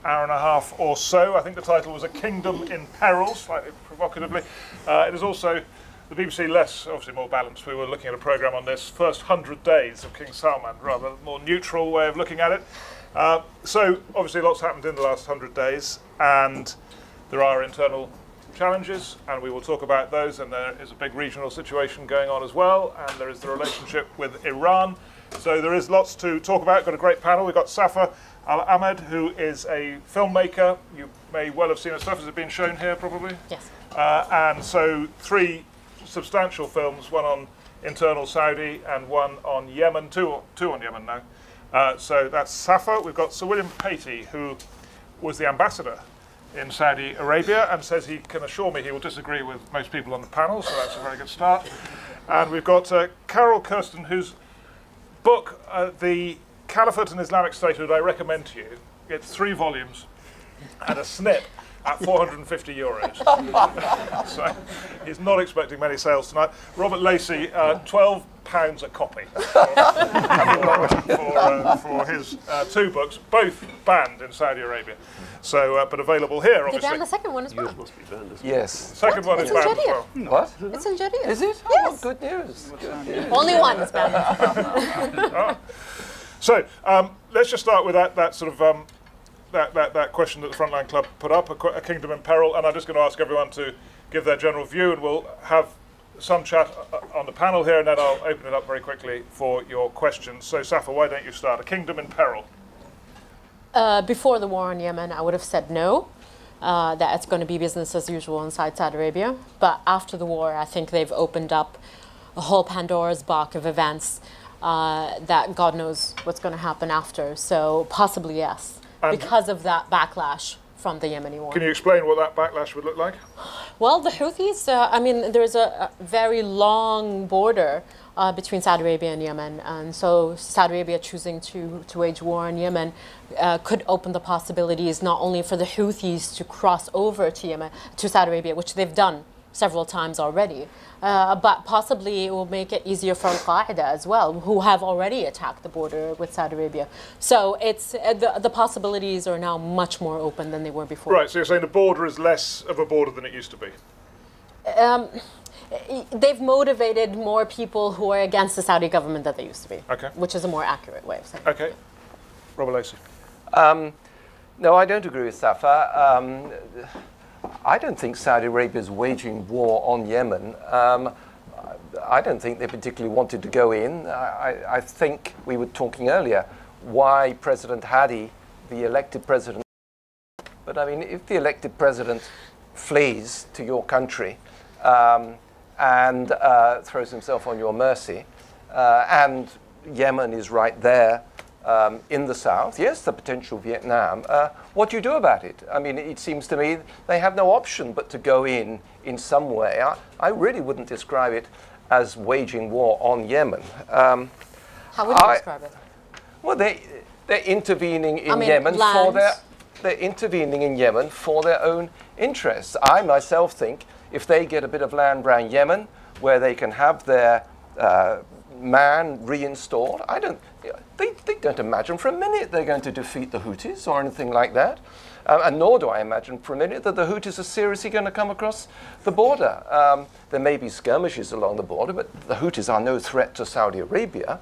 hour and a half or so. I think the title was A Kingdom in Peril, slightly provocatively. It is also the BBC less, obviously more balanced. We were looking at a programme on this, first 100 days of King Salman, rather more neutral way of looking at it. So obviously lots happened in the last 100 days, and there are internal challenges, and we will talk about those, and there is a big regional situation going on as well, and there is the relationship with Iran. So there is lots to talk about. Got a great panel. We've got Safa Al-Ahmed, who is a filmmaker. You may well have seen her stuff. Has it been shown here, probably? Yes. And so 3 substantial films, one on internal Saudi and one on Yemen, two on Yemen now. So that's Safa. We've got Sir William Patey, who was the ambassador in Saudi Arabia and says he can assure me he will disagree with most people on the panel, so that's a very good start. And we've got Carol Kirsten, whose book, The Caliphate and Islamic State, I recommend to you. It's 3 volumes and a snip at €450. So he's not expecting many sales tonight. Robert Lacey, £12 a copy for his 2 books, both banned in Saudi Arabia. So, but available here, obviously. They banned the second one as well. Yours must be banned as well. Yes. The second one is banned as well. What? It's in Jeddah. Is it? Yes. Oh, good news. Good news. Only one is banned. So let's just start with that sort of that question that the Frontline Club put up, a kingdom in peril, and I'm just going to ask everyone to give their general view, and we'll have some chat on the panel here, and then I'll open it up very quickly for your questions. So Safa, why don't you start? A kingdom in peril. Before the war in Yemen, I would have said no, that it's going to be business as usual inside Saudi Arabia. But after the war, I think they've opened up a whole Pandora's box of events that God knows what's going to happen after. So possibly yes, and because of that backlash from the Yemeni war. Can you explain what that backlash would look like? Well, the Houthis, I mean, there's a very long border between Saudi Arabia and Yemen, and so Saudi Arabia choosing to wage war in Yemen could open the possibilities not only for the Houthis to cross over to Yemen, to Saudi Arabia, which they've done several times already, but possibly it will make it easier for Al-Qaeda as well, who have already attacked the border with Saudi Arabia. So it's the possibilities are now much more open than they were before. Right, so you're saying the border is less of a border than it used to be? They've motivated more people who are against the Saudi government than they used to be, okay, which is a more accurate way of saying it. Okay. Robert Lacey. No, I don't agree with Safa. I don't think Saudi Arabia is waging war on Yemen. I don't think they particularly wanted to go in. I think we were talking earlier why President Hadi, the elected president, but I mean, if the elected president flees to your country and throws himself on your mercy, and Yemen is right there in the south, yes, the potential Vietnam, what do you do about it? I mean, it seems to me they have no option but to go in some way. I really wouldn't describe it as waging war on Yemen. How would you describe it? Well, they're intervening in Yemen for they're intervening in Yemen for their own interests. I myself think if they get a bit of land around Yemen where they can have their man reinstalled, they don't imagine for a minute they're going to defeat the Houthis or anything like that. And nor do I imagine for a minute that the Houthis are seriously going to come across the border. There may be skirmishes along the border, but the Houthis are no threat to Saudi Arabia.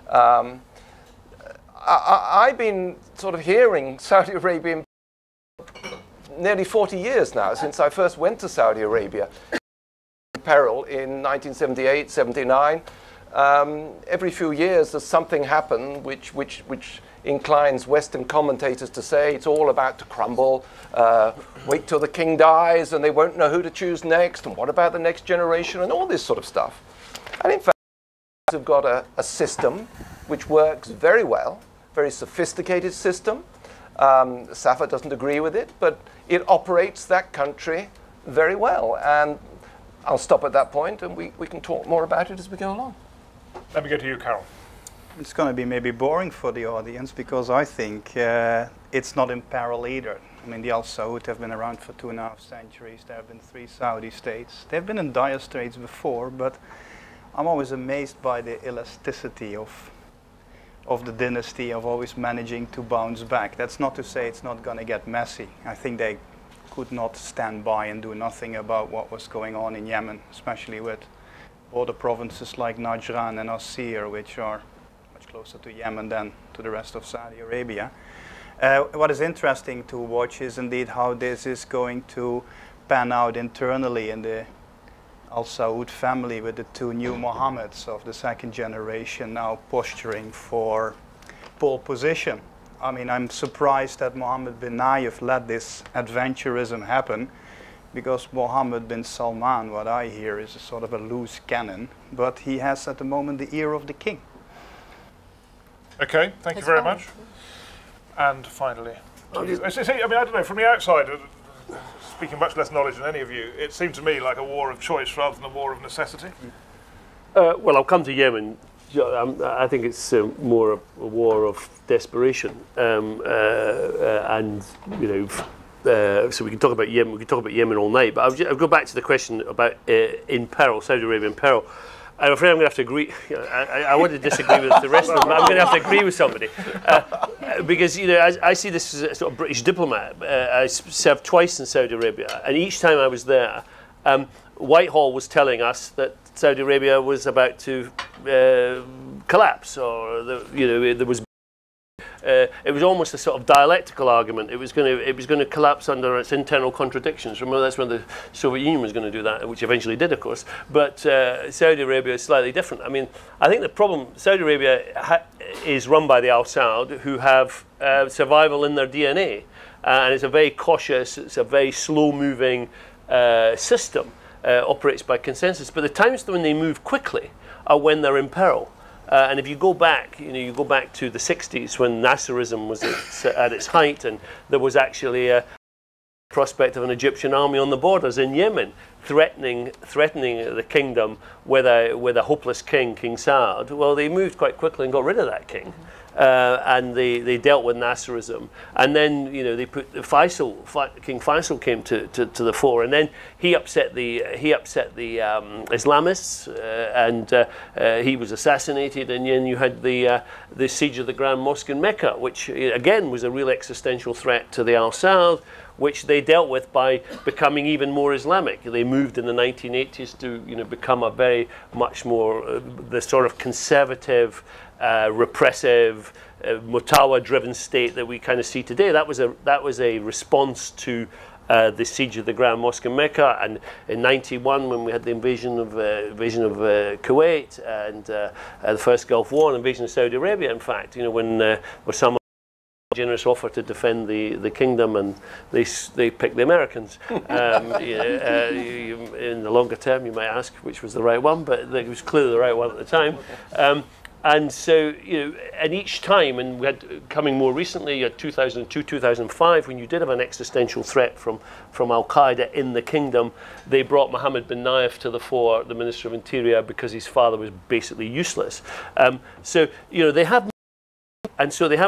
I've been sort of hearing Saudi Arabian nearly 40 years now, since I first went to Saudi Arabia. Peril in 1978, 79. Every few years there's something happen which inclines Western commentators to say it's all about to crumble. Wait till the king dies and they won't know who to choose next, and what about the next generation, and all this sort of stuff. And in fact, we've got a system which works very well, very sophisticated system. Safa doesn't agree with it, but it operates that country very well. And I'll stop at that point, and we can talk more about it as we go along. Let me go to you, Carol. It's going to be maybe boring for the audience, because I think it's not in peril either. I mean, the Al Saud have been around for 2.5 centuries. There have been 3 Saudi states. They've been in dire straits before, but I'm always amazed by the elasticity of of the dynasty of always managing to bounce back. That's not to say it's not going to get messy. I think they could not stand by and do nothing about what was going on in Yemen, especially with border provinces like Najran and Asir, which are much closer to Yemen than to the rest of Saudi Arabia. What is interesting to watch is indeed how this is going to pan out internally in the Al Saud family, with the two new Mohammeds of the second generation now posturing for pole position. I mean, I'm surprised that Mohammed bin Nayef let this adventurism happen, because Mohammed bin Salman, what I hear, is a sort of a loose cannon, but he has at the moment the ear of the king. Okay, thank you very much. And finally, I mean, I don't know, from the outside, speaking much less knowledge than any of you, it seemed to me like a war of choice rather than a war of necessity. Well, I'll come to Yemen. I think it's more a war of desperation, and so we can talk about Yemen. We can talk about Yemen all night. But I'll go back to the question about in peril, Saudi Arabia in peril. I'm afraid I'm going to have to agree. I want to disagree with the rest of them, but I'm going to have to agree with somebody. Because, I see this as a sort of British diplomat. I served twice in Saudi Arabia, and each time I was there, Whitehall was telling us that Saudi Arabia was about to collapse, or there was. It was almost a sort of dialectical argument. It was going to collapse under its internal contradictions. Remember, that's when the Soviet Union was going to do that, which eventually did, of course. But Saudi Arabia is slightly different. I mean, I think the problem, Saudi Arabia is run by the Al Saud, who have survival in their DNA, and it's a very cautious, it's a very slow-moving system. Operates by consensus. But the times when they move quickly are when they're in peril. And if you go back, you go back to the 60s when Nasserism was at its height, and there was actually a prospect of an Egyptian army on the borders in Yemen, threatening the kingdom with a hopeless king, King Saud. Well, they moved quite quickly and got rid of that king. And they dealt with Nasserism, and then they put King Faisal came to the fore, and then he upset the Islamists, and he was assassinated, and then you had the siege of the Grand Mosque in Mecca, which again was a real existential threat to the Al Saud, which they dealt with by becoming even more Islamic. They moved in the 1980s to become a very much more the sort of conservative, repressive, Mutawa-driven state that we kind of see today. That was a response to the siege of the Grand Mosque in Mecca, and in '91 when we had the invasion of Kuwait, and the first Gulf War, and invasion of Saudi Arabia. In fact, when Osama generous offer to defend the kingdom, and they picked the Americans. In the longer term, you might ask which was the right one, but it was clearly the right one at the time. And so, and each time, and we had coming more recently, 2002, 2005, when you did have an existential threat from Al Qaeda in the kingdom, they brought Mohammed bin Nayef to the fore, the Minister of Interior, because his father was basically useless. So, they have. And so they have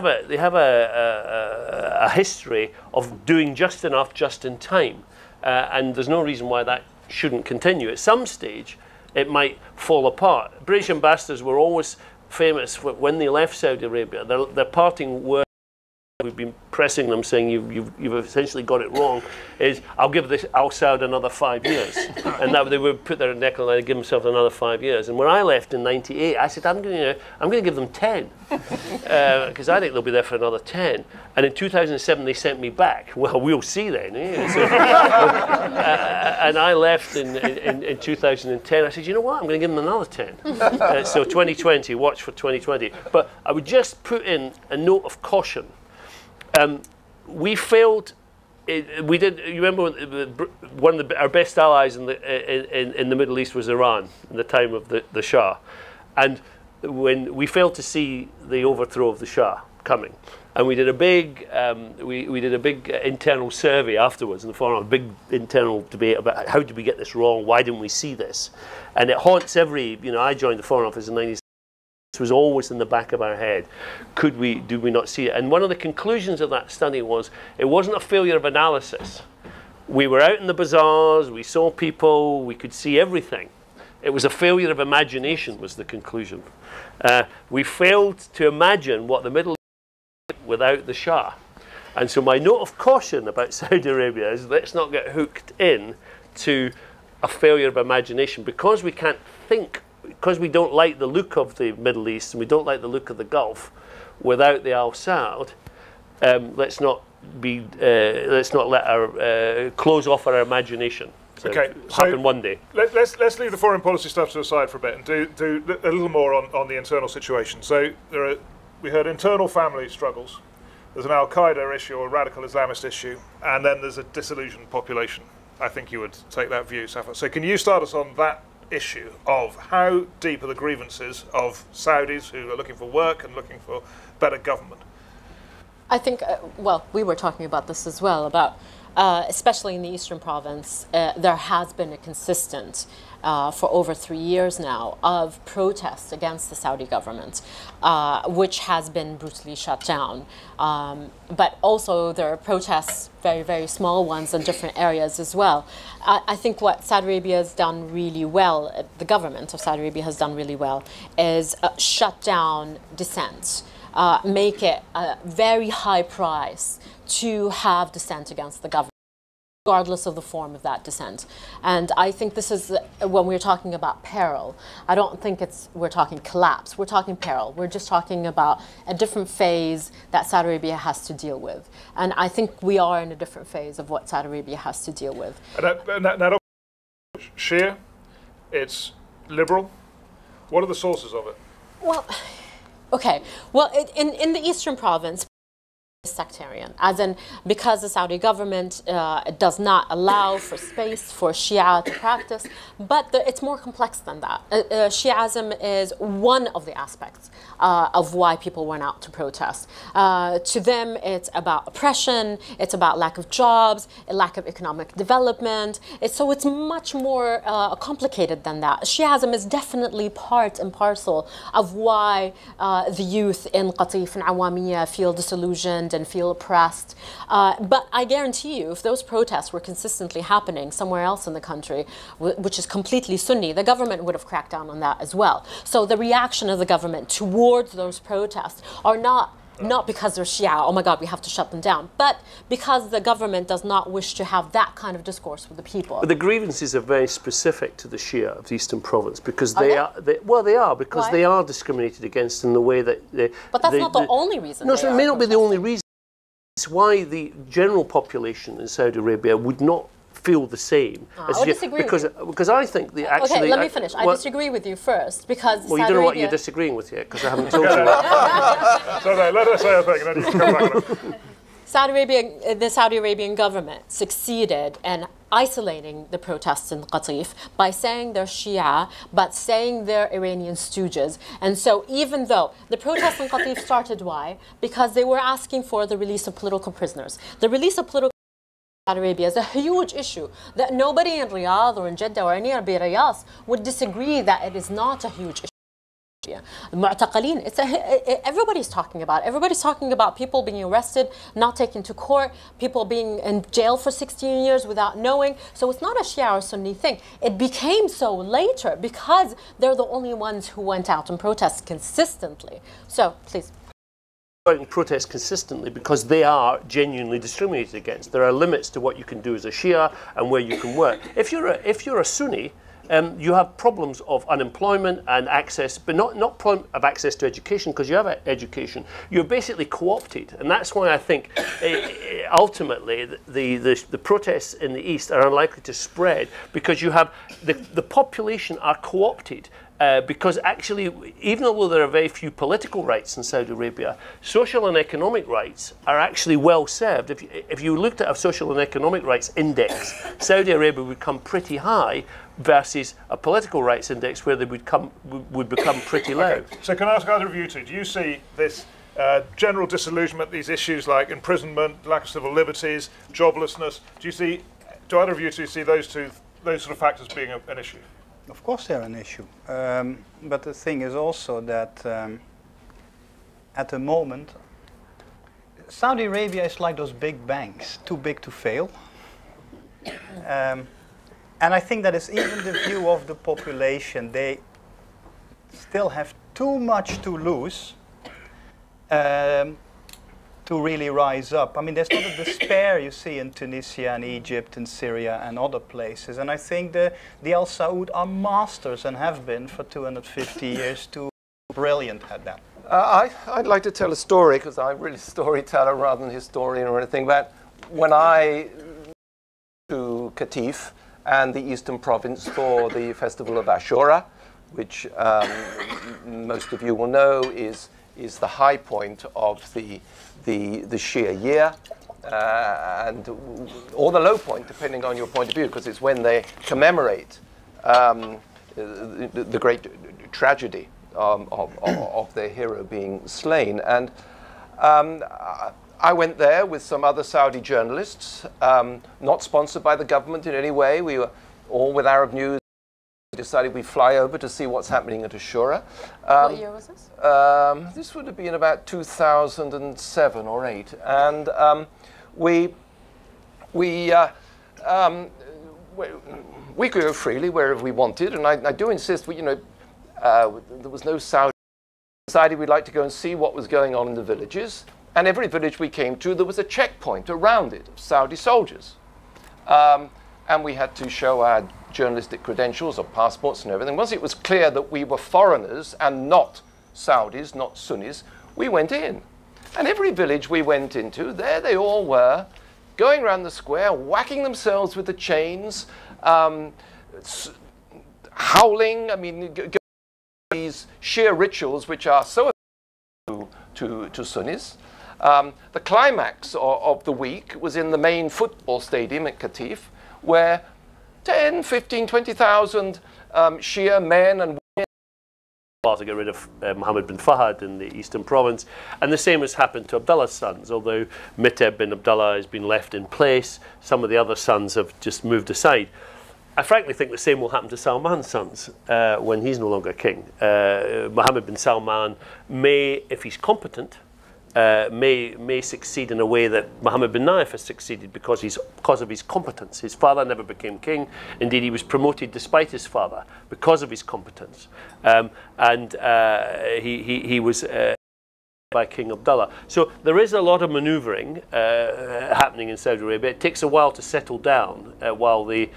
a history of doing just enough, just in time, and there's no reason why that shouldn't continue. At some stage, it might fall apart. British ambassadors were always famous for when they left Saudi Arabia. Their parting words, we've been pressing them, saying you've essentially got it wrong, is I'll give this Al Saud another 5 years, and that they would put their neck on the line and give themselves another 5 years. And when I left in '98, I said I'm going to give them 10, because I think they'll be there for another 10. And in 2007 they sent me back. Well, we'll see then. And I left in 2010. I said, you know what? I'm going to give them another 10. So 2020, watch for 2020. But I would just put in a note of caution. We failed. We did. You remember one of our best allies in the Middle East was Iran in the time of the Shah, and when we failed to see the overthrow of the Shah coming, and we did a big we did a big internal survey afterwards in the forum, a big internal debate about how did we get this wrong, why didn't we see this, and it haunts every. I joined the Foreign Office in '96. Was always in the back of our head. Did we not see it? And one of the conclusions of that study was it wasn't a failure of analysis. We were out in the bazaars, we saw people, we could see everything. It was a failure of imagination, was the conclusion. We failed to imagine what the Middle East without the Shah. And so my note of caution about Saudi Arabia is let's not get hooked in to a failure of imagination. Because we can't think, because we don't like the look of the Middle East and we don't like the look of the Gulf without the Al Saud, let's not let our close off our imagination. So okay, happen one day. Let's leave the foreign policy stuff to the side for a bit and do a little more on the internal situation. So we heard internal family struggles. There's an Al Qaeda issue or a radical Islamist issue, and then there's a disillusioned population. I think you would take that view, Safa. So can you start us on that issue of how deep are the grievances of Saudis who are looking for work and looking for better government? I think, well, we were talking about this as well, about especially in the Eastern Province, there has been a consistent, for over 3 years now, of protests against the Saudi government, which has been brutally shut down. But also there are protests, very, very small ones in different areas as well. I think what Saudi Arabia has done really well, the government of Saudi Arabia has done really well, is shut down dissent. Make it a very high price to have dissent against the government, regardless of the form of that dissent. And I think this is, when we're talking about peril, I don't think we're talking collapse, we're talking peril. We're just talking about a different phase that Saudi Arabia has to deal with. And I think we are in a different phase of what Saudi Arabia has to deal with. And that Shia, it's liberal. What are the sources of it? Well, okay. Well, in the Eastern Province, sectarian, as in because the Saudi government does not allow for space for Shia to practice, but it's more complex than that. Shiism is one of the aspects of why people went out to protest. To them, it's about oppression, it's about lack of jobs, a lack of economic development. So it's much more complicated than that. Shiism is definitely part and parcel of why the youth in Qatif and Awamiya feel disillusioned and feel oppressed. But I guarantee you, if those protests were consistently happening somewhere else in the country, which is completely Sunni, the government would have cracked down on that as well. So the reaction of the government towards those protests are not because they're Shia, oh my God, we have to shut them down, but because the government does not wish to have that kind of discourse with the people. But the grievances are very specific to the Shia of the Eastern Province because they are because they are discriminated against in the way that they... But that's not the only reason. No, so it may not be the only reason. It's why the general population in Saudi Arabia would not feel the same. I disagree because I think the actually... Okay, let me finish. I disagree with you first because well, you don't know what you're disagreeing with yet because I haven't told you. So let us say a thing and then you can come back. The Saudi Arabian government succeeded in isolating the protests in Qatif by saying they're Shia, but saying they're Iranian stooges. And so even though the protests in Qatif started, why? Because they were asking for the release of political prisoners. The release of political Saudi Arabia is a huge issue that nobody in Riyadh or in Jeddah or any Arabi Riyadh would disagree that it is not a huge issue. Mu'taqaleen, everybody's talking about it. Everybody's talking about people being arrested, not taken to court, people being in jail for 16 years without knowing. So it's not a Shia or Sunni thing. It became so later because they're the only ones who went out and protested consistently. So please. Protest consistently because they are genuinely discriminated against. There are limits to what you can do as a Shia and where you can work. If you're a Sunni, you have problems of unemployment and access, but not problem of access to education because you have education. You're basically co-opted, and that's why I think ultimately the protests in the East are unlikely to spread because you have the population are co-opted. Because actually, even though there are very few political rights in Saudi Arabia, social and economic rights are actually well served. If you looked at a social and economic rights index, Saudi Arabia would come pretty high versus a political rights index where they would become pretty low. Okay. So can I ask either of you two, do you see this general disillusionment, these issues like imprisonment, lack of civil liberties, joblessness, do either of you two see those sort of factors being an issue? Of course they're an issue, but the thing is also that at the moment Saudi Arabia is like those big banks, too big to fail. And I think that is even the view of the population. They still have too much to lose to really rise up. I mean, there's not a despair you see in Tunisia and Egypt and Syria and other places. And I think the Al Saud are masters and have been for 250 years too brilliant at that. I'd like to tell a story, because I'm really a storyteller rather than historian or anything, but when I to Qatif and the Eastern Province for the festival of Ashura, which most of you will know is the high point of the Shia year, or the low point, depending on your point of view, because it's when they commemorate the great tragedy of their hero being slain. And I went there with some other Saudi journalists, not sponsored by the government in any way. We were all with Arab News. We decided we'd fly over to see what's happening at Ashura. What year was this? This would have been about 2007 or 8. And we could go freely wherever we wanted. And I do insist, there was no Saudi. We decided we'd like to go and see what was going on in the villages. And every village we came to, there was a checkpoint around it of Saudi soldiers. And we had to show our journalistic credentials or passports and everything. Once it was clear that we were foreigners and not Saudis, not Sunnis, we went in. And every village we went into, there they all were, going around the square, whacking themselves with the chains, howling. I mean, these sheer rituals which are so to Sunnis. The climax of the week was in the main football stadium at Qatif, where 10, 15, 20,000 Shia men and women to get rid of Mohammed bin Fahd in the Eastern Province. And the same has happened to Abdullah's sons, although Miteb bin Abdullah has been left in place. Some of the other sons have just moved aside. I frankly think the same will happen to Salman's sons when he's no longer king. Mohammed bin Salman may, if he's competent, may succeed in a way that Mohammed bin Nayef has succeeded because of his competence. His father never became king. Indeed, he was promoted despite his father because of his competence. He was by King Abdullah. So there is a lot of manoeuvring happening in Saudi Arabia. It takes a while to settle down while the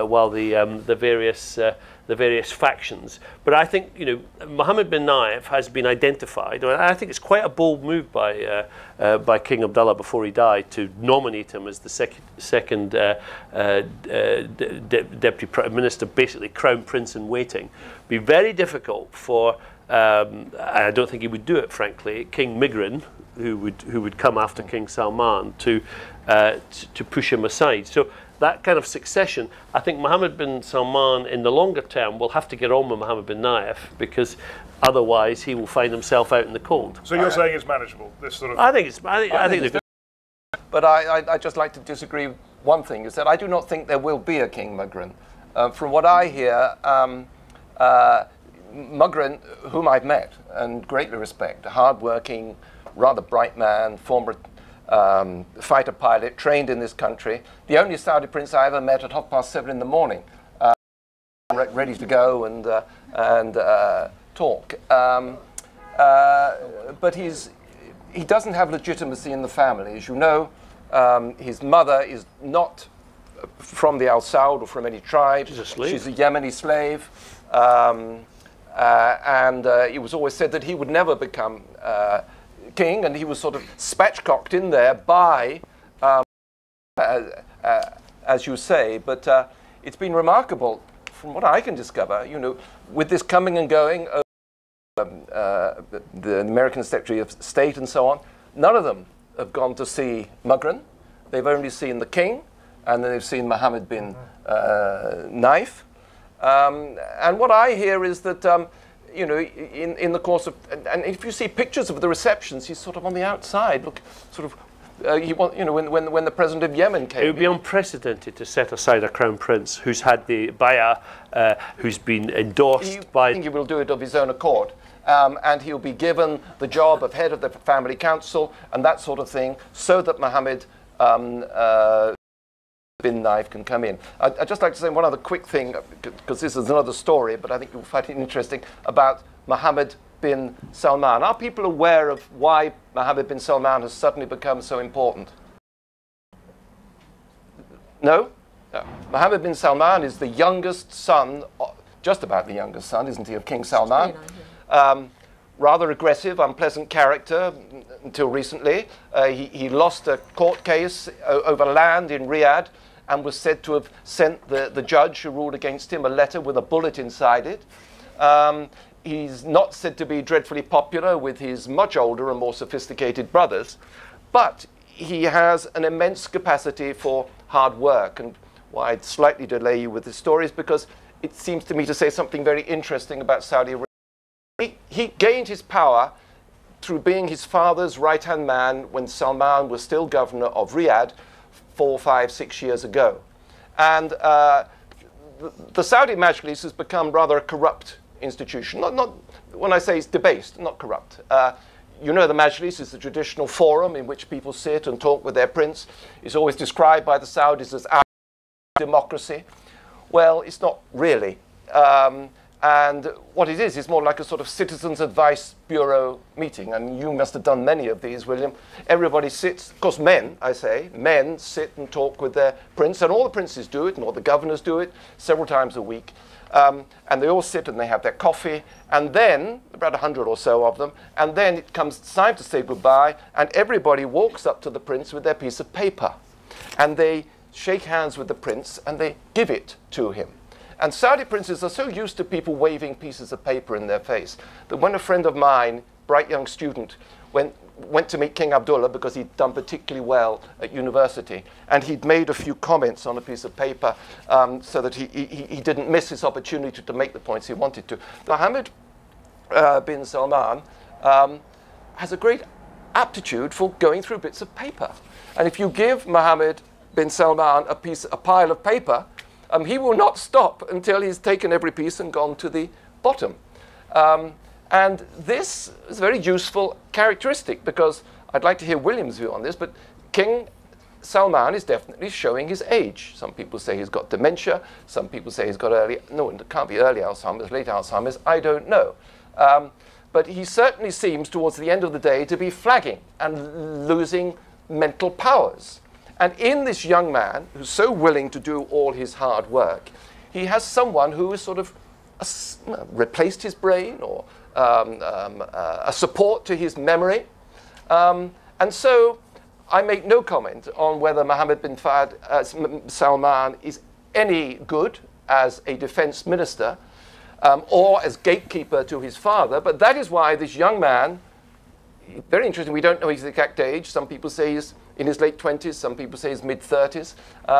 various factions. But I think Mohammed bin Nayef has been identified. I think it's quite a bold move by King Abdullah before he died to nominate him as the second deputy prime minister, basically crown prince in waiting. It'd be very difficult for. I don't think he would do it, frankly. King Migran, who would come after King Salman, to push him aside. So that kind of succession, I think Mohammed bin Salman in the longer term will have to get on with Mohammed bin Nayef, because otherwise he will find himself out in the cold. So you're saying it's manageable, this sort of... I think it's But I'd just like to disagree. One thing is that I do not think there will be a King Migran. From what I hear, Mugran, whom I've met and greatly respect, a hard-working, rather bright man, former fighter pilot, trained in this country, the only Saudi prince I ever met at 7:30 in the morning, ready to go and talk. But he doesn't have legitimacy in the family. As you know, his mother is not from the Al Saud or from any tribe. She's a slave. She's a Yemeni slave. It was always said that he would never become king, and he was sort of spatchcocked in there by, as you say. But it's been remarkable, from what I can discover, with this coming and going of the American Secretary of State and so on, none of them have gone to see Mugran. They've only seen the king, and then they've seen Mohammed bin Nayef. And what I hear is that, in the course of, and if you see pictures of the receptions, he's sort of on the outside, look, sort of, when the president of Yemen came. It would be unprecedented to set aside a crown prince who's had the bay'ah, who's been endorsed by... I think he will do it of his own accord. And he'll be given the job of head of the family council and that sort of thing, so that Mohammed bin knife can come in. I'd just like to say one other quick thing, because this is another story, but I think you'll find it interesting, about Mohammed bin Salman. Are people aware of why Mohammed bin Salman has suddenly become so important? No? No. Mohammed bin Salman is the youngest son, just about the youngest son, isn't he, of King Salman? Rather aggressive, unpleasant character until recently. He lost a court case over land in Riyadh and was said to have sent the judge who ruled against him a letter with a bullet inside it. He's not said to be dreadfully popular with his much older and more sophisticated brothers, but he has an immense capacity for hard work. And why I'd slightly delay you with this story is because it seems to me to say something very interesting about Saudi Arabia. He gained his power through being his father's right-hand man when Salman was still governor of Riyadh 4, 5, 6 years ago. And the Saudi Majlis has become rather a corrupt institution. Not when I say it's debased, not corrupt. You know, the Majlis is the traditional forum in which people sit and talk with their prince. It's always described by the Saudis as our democracy. Well, it's not really. And what it is more like a sort of citizens' advice bureau meeting. And you must have done many of these, William. Everybody sits, of course men, I say, men sit and talk with their prince. And all the princes do it, and all the governors do it several times a week. And they all sit and they have their coffee. And then, about 100 or so of them, and then it comes time to say goodbye. And everybody walks up to the prince with their piece of paper. And they shake hands with the prince and they give it to him. And Saudi princes are so used to people waving pieces of paper in their face that when a friend of mine, bright young student, went to meet King Abdullah because he'd done particularly well at university, and he'd made a few comments on a piece of paper so that he didn't miss his opportunity to make the points he wanted to. Mohammed bin Salman has a great aptitude for going through bits of paper. And if you give Mohammed bin Salman a pile of paper, he will not stop until he's taken every piece and gone to the bottom. And this is a very useful characteristic, because I'd like to hear William's view on this, but King Salman is definitely showing his age. Some people say he's got dementia. Some people say he's got no, it can't be early Alzheimer's, late Alzheimer's, I don't know. But he certainly seems, towards the end of the day, to be flagging and losing mental powers. And in this young man, who's so willing to do all his hard work, he has someone who has sort of replaced his brain, or a support to his memory. And so I make no comment on whether Mohammed bin Salman is any good as a defense minister or as gatekeeper to his father, but that is why this young man, very interesting, we don't know his exact age. Some people say he's in his late 20s, some people say he's mid-30s.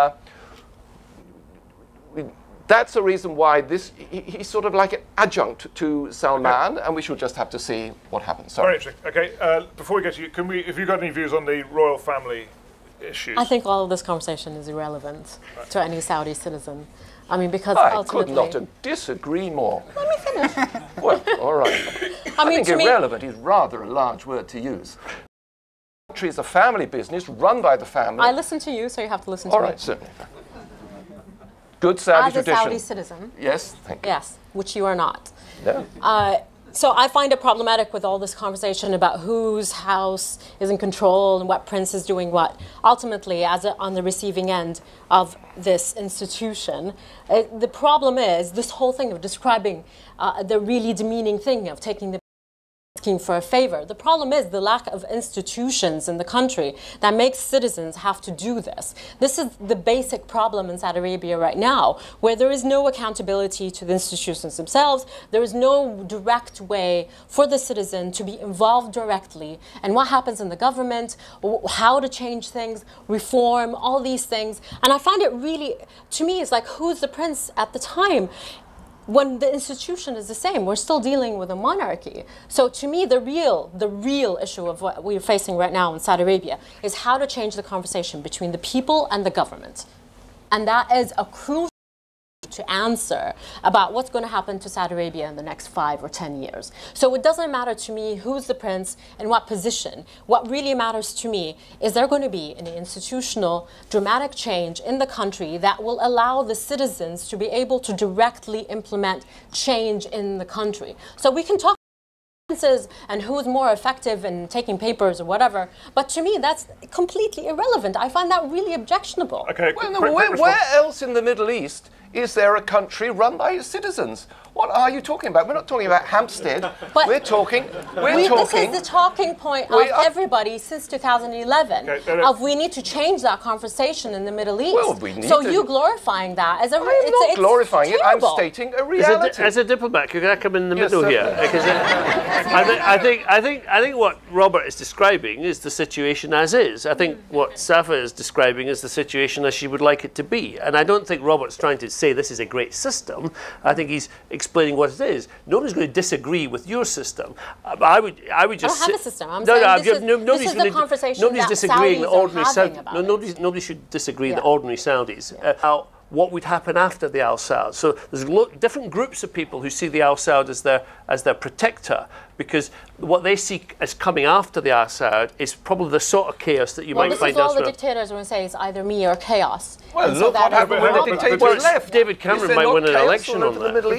That's the reason why he's sort of like an adjunct to Salman, and we should just have to see what happens. Sorry. Very interesting. Okay, before we get to you, have you got any views on the royal family issues? I think all of this conversation is irrelevant to any Saudi citizen. I mean, because I ultimately... could not disagree more. Let me finish. Well, all right. I mean, think irrelevant is rather a large word to use. Country is a family business run by the family. I listen to you, so you have to listen to me. All right, certainly. Good Saudi tradition. As a Saudi citizen. Yes, thank you. Yes, which you are not. No. So I find it problematic with all this conversation about whose house is in control and what prince is doing what. Ultimately, on the receiving end of this institution, the problem is this whole thing of describing the really demeaning thing of taking the asking for a favor. The problem is the lack of institutions in the country that makes citizens have to do this. This is the basic problem in Saudi Arabia right now, where there is no accountability to the institutions themselves. There is no direct way for the citizen to be involved directly in what happens in the government, how to change things, reform, all these things. And I find it really, to me, it's like, who's the prince at the time? When the institution is the same, we're still dealing with a monarchy. So to me, the real issue of what we're facing right now in Saudi Arabia is how to change the conversation between the people and the government. And that is a crucial to answer about what's going to happen to Saudi Arabia in the next 5 or 10 years. So it doesn't matter to me who's the prince and what position. What really matters to me is there going to be an institutional, dramatic change in the country that will allow the citizens to be able to directly implement change in the country. So we can talk and who's more effective in taking papers or whatever, but to me that's completely irrelevant. I find that really objectionable. Okay, well, no, where else in the Middle East is there a country run by its citizens? What are you talking about? We're not talking about Hampstead. But we're talking. This is the talking point of everybody since 2011. Of we need to change that conversation in the Middle East. Well, we need so to. You glorifying that as a? I'm not glorifying it. I'm stating a reality. As a diplomat, could I come in the middle here? Because I think what Robert is describing is the situation as is. I think what Safa is describing is the situation as she would like it to be. And I don't think Robert's trying to say this is a great system. I think he's explaining what it is. Nobody's going to disagree with your system. I would just. I don't have a system. I'm saying this is the conversation nobody's that disagreeing. Saudis are having about it. Nobody should disagree. The ordinary Saudis. What would happen after the Al Saud? So there's different groups of people who see the Al Saud as their protector, because what they see as coming after the Al Saud is probably the sort of chaos that you might find elsewhere. All the dictators will say it's either me or chaos. Well, look what happened when the dictators left. David Cameron might win an election on that. Do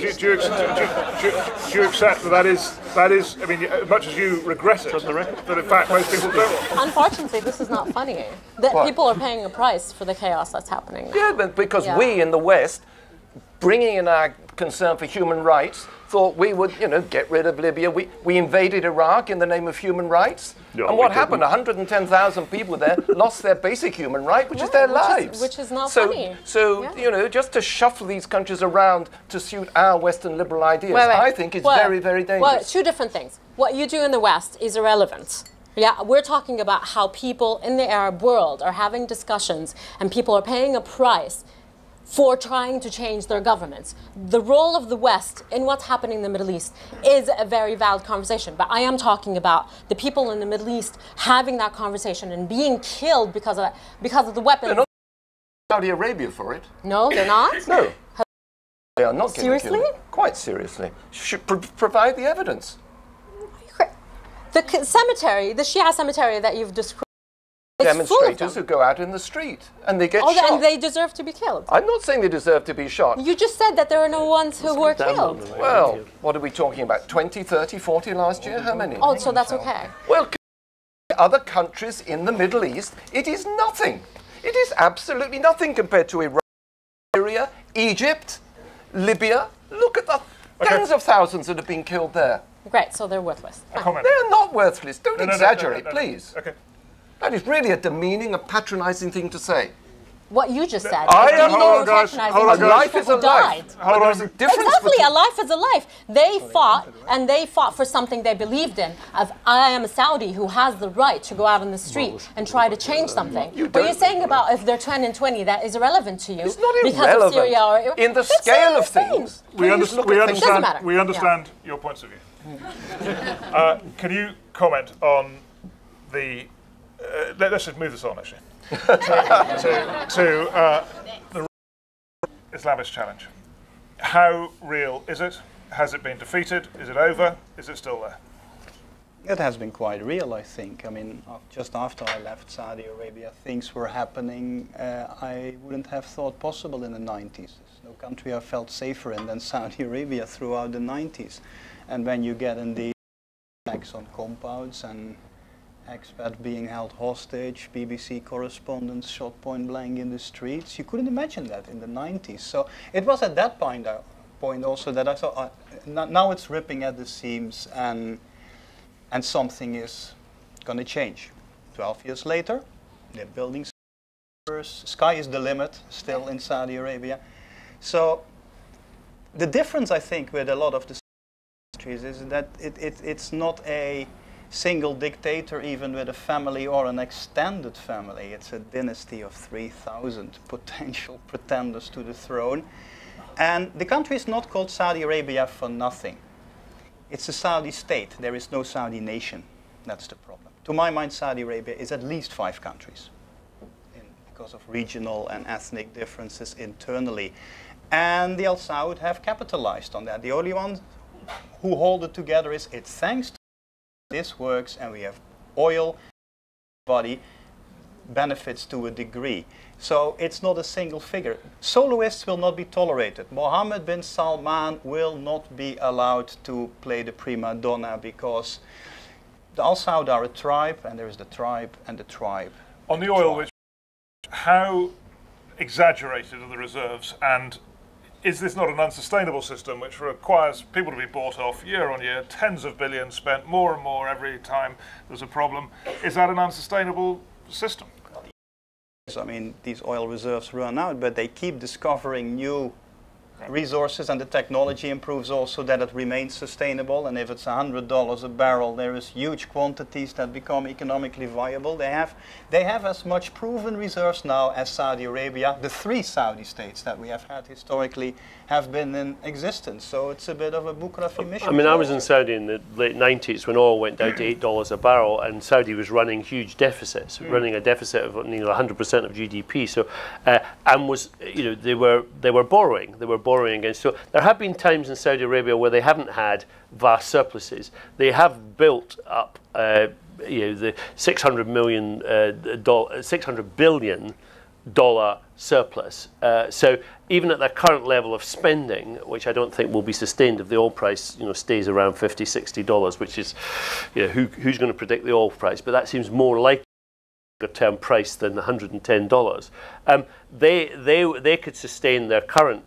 you accept that is, I mean, as much as you regret it, that in fact most people don't? Unfortunately, this is not funny. That people are paying a price for the chaos that's happening. Yeah, but because we in the West, bringing in our concern for human rights, thought we would, get rid of Libya. We invaded Iraq in the name of human rights. No, and what happened? 110,000 people there lost their basic human right, which is their lives. Which is not funny. So, just to shuffle these countries around to suit our Western liberal ideas, I think is very, very dangerous. Well, two different things. What you do in the West is irrelevant. Yeah, we're talking about how people in the Arab world are having discussions and people are paying a price for trying to change their governments. The role of the West in what's happening in the Middle East is a very valid conversation, but I am talking about the people in the Middle East having that conversation and being killed because of the weapons. They're not Saudi Arabia for it. No, they're not? No. They are not getting Seriously? killed. Quite seriously. Should provide the evidence. The cemetery, the Shia cemetery that you've described, demonstrators who go out in the street and they get shot. And they deserve to be killed. I'm not saying they deserve to be shot. You just said that there are no ones who were killed. Well, what are we talking about? 20, 30, 40 last year? How many? Oh, so that's okay. Well, other countries in the Middle East, it is nothing. It is absolutely nothing compared to Iraq, Syria, Egypt, Libya. Look at the tens of thousands that have been killed there. Great, so they're worthless. They are not worthless. Don't exaggerate, please. Okay. That is really a demeaning, a patronizing thing to say. What you just said. I am not patronizing. A life is a life. Hold on. Exactly, a life is a life. They fought for something they believed in. I am a Saudi who has the right to go out on the street and try to change something. What you're saying about if they're 10 and 20, that is irrelevant to you. It's not because irrelevant. Of Syria or in the scale of things. We understand your points of view. Can you comment on the... let's just move this on, actually. to the Islamist challenge. How real is it? Has it been defeated? Is it over? Is it still there? It has been quite real, I think. I mean, just after I left Saudi Arabia, things were happening I wouldn't have thought possible in the 90s. There's no country I felt safer in than Saudi Arabia throughout the 90s. And when you get in the attacks on compounds and expats being held hostage, BBC correspondents shot point blank in the streets, you couldn't imagine that in the 90s. So it was at that point also that I thought, now it's ripping at the seams and something is going to change. 12 years later, they're building sky is the limit still in Saudi Arabia. So the difference, I think, with a lot of the countries is that it's not a single dictator, even with a family or an extended family. It's a dynasty of 3,000 potential pretenders to the throne. And the country is not called Saudi Arabia for nothing. It's a Saudi state. There is no Saudi nation. That's the problem. To my mind, Saudi Arabia is at least 5 countries. because of regional and ethnic differences internally. And the Al Saud have capitalized on that. The only ones who hold it together is it's thanks to this works and we have oil, body benefits to a degree. So it's not a single figure. Soloists will not be tolerated. Mohammed bin Salman will not be allowed to play the prima donna because the Al Saud are a tribe and there is the tribe and the tribe. On the oil, how exaggerated are the reserves, and is this not an unsustainable system which requires people to be bought off year on year, tens of billions spent, more and more every time there's a problem? Is that an unsustainable system? I mean, these oil reserves run out, but they keep discovering new resources, and the technology improves also that it remains sustainable. And if it's $100 a barrel, there is huge quantities that become economically viable. They have as much proven reserves now as Saudi Arabia. The 3 Saudi states that we have had historically have been in existence. So it's a bit of a Bukhari mission. I mean, I was in Saudi in the late 90s when oil went down to $8 a barrel, and Saudi was running huge deficits, running a deficit of 100% of GDP. So, and was they were borrowing. They were borrowing against. So there have been times in Saudi Arabia where they haven't had vast surpluses. They have built up, the $600 billion surplus. So even at their current level of spending, which I don't think will be sustained if the oil price stays around $50, $60, which is who's going to predict the oil price? But that seems more likely term price than $110. They could sustain their current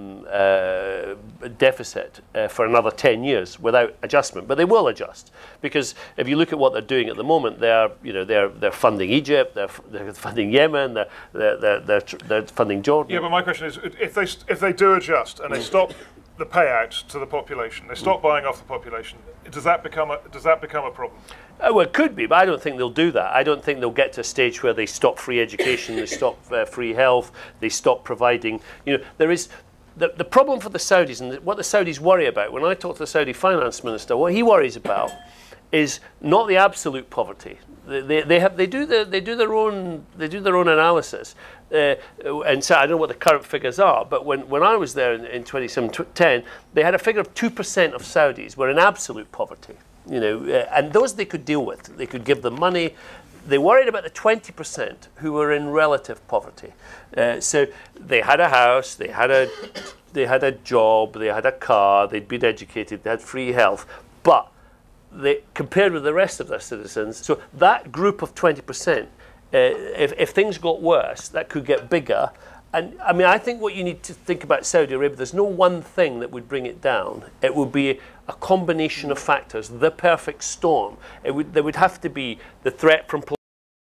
deficit for another 10 years without adjustment, but they will adjust, because if you look at what they're doing at the moment, they're funding Egypt, they're funding Yemen, they're funding Jordan. Yeah, but my question is, if they do adjust and they stop the payout to the population, they stop buying off the population, does that become a problem? Well, it could be, but I don't think they'll do that. I don't think they'll get to a stage where they stop free education, they stop free health, they stop providing. There is the problem for the Saudis, and what the Saudis worry about. When I talk to the Saudi finance minister, what he worries about is not the absolute poverty. They do their own analysis, and so I don't know what the current figures are. But when I was there in 2010, they had a figure of 2% of Saudis were in absolute poverty. And those they could deal with. They could give them money. They worried about the 20% who were in relative poverty. So they had a house, they had a job, they had a car, they'd been educated, they had free health, but they compared with the rest of their citizens. So that group of 20%, if things got worse, that could get bigger. And I mean, I think what you need to think about Saudi Arabia, there's no one thing that would bring it down. It would be a combination of factors, the perfect storm. There would have to be the threat from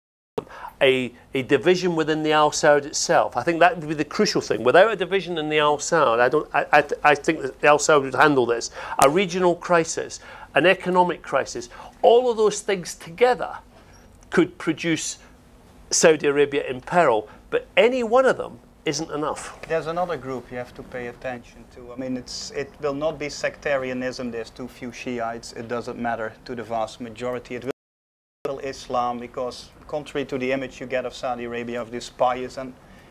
a division within the Al Saud itself. I think that would be the crucial thing. Without a division in the Al Saud, I think that the Al Saud would handle this. A regional crisis, an economic crisis, all of those things together could produce Saudi Arabia in peril, but any one of them isn't enough. There's another group you have to pay attention to. I mean, it will not be sectarianism. There's too few Shiites. It doesn't matter to the vast majority. It will be Islam, because contrary to the image you get of Saudi Arabia of this pious and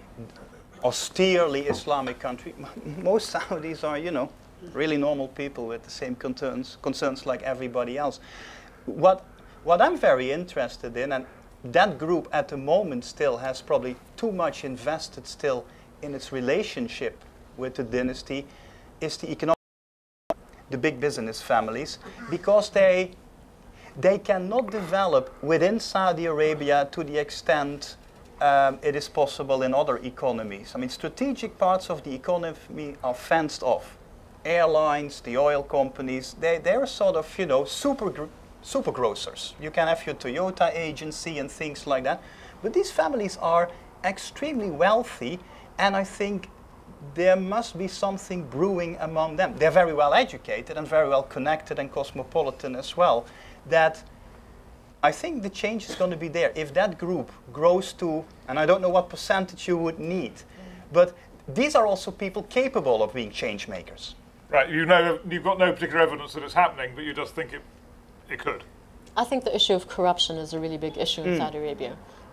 austerely Islamic country, most Saudis are, really normal people with the same concerns like everybody else. What I'm very interested in, and that group at the moment still has probably too much invested still in its relationship with the dynasty, is the economic, the big business families, because they cannot develop within Saudi Arabia to the extent it is possible in other economies. I mean, strategic parts of the economy are fenced off. Airlines, the oil companies, they're sort of, super grocers. You can have your Toyota agency and things like that. But these families are extremely wealthy, and I think there must be something brewing among them. They're very well educated and very well connected and cosmopolitan as well. That I think the change is going to be there. If that group grows to, and I don't know what percentage you would need, but these are also people capable of being change makers. Right, you've got no particular evidence that it's happening, but you just think it could. I think the issue of corruption is a really big issue in Saudi Arabia.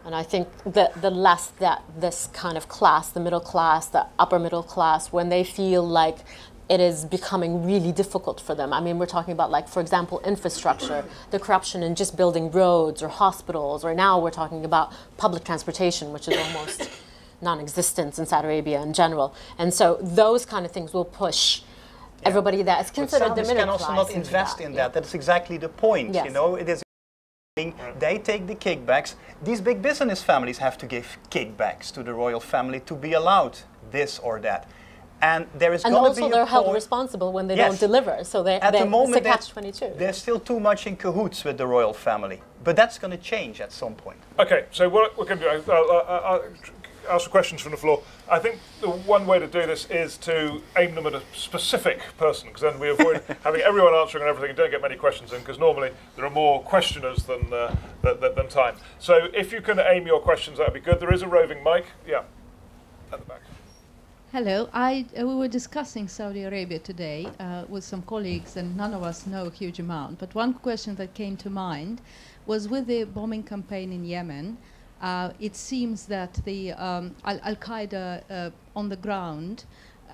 And I think that the less that this kind of class, the middle class, the upper middle class, when they feel like it is becoming really difficult for them. I mean, we're talking about, like, for example, infrastructure, the corruption in just building roads or hospitals, or now we're talking about public transportation, which is almost non-existent in Saudi Arabia in general. And so those kind of things will push everybody that is considered the middle class. But Saudis can also not invest in that. That's exactly the point. Yes. You know, it is. They take the kickbacks. These big business families have to give kickbacks to the royal family to be allowed this or that. And there is going to be also they're held responsible when they don't deliver. So at the moment, it's a catch-22. They're still too much in cahoots with the royal family. But that's going to change at some point. Okay, so what we're going to do, I'll ask questions from the floor. I think the one way to do this is to aim them at a specific person, because then we avoid having everyone answering and everything and don't get many questions in, because normally there are more questioners than time. So if you can aim your questions, that would be good. There is a roving mic. Yeah, at the back. Hello. We were discussing Saudi Arabia today with some colleagues, and none of us know a huge amount. But one question that came to mind was with the bombing campaign in Yemen. It seems that the Al-Qaeda on the ground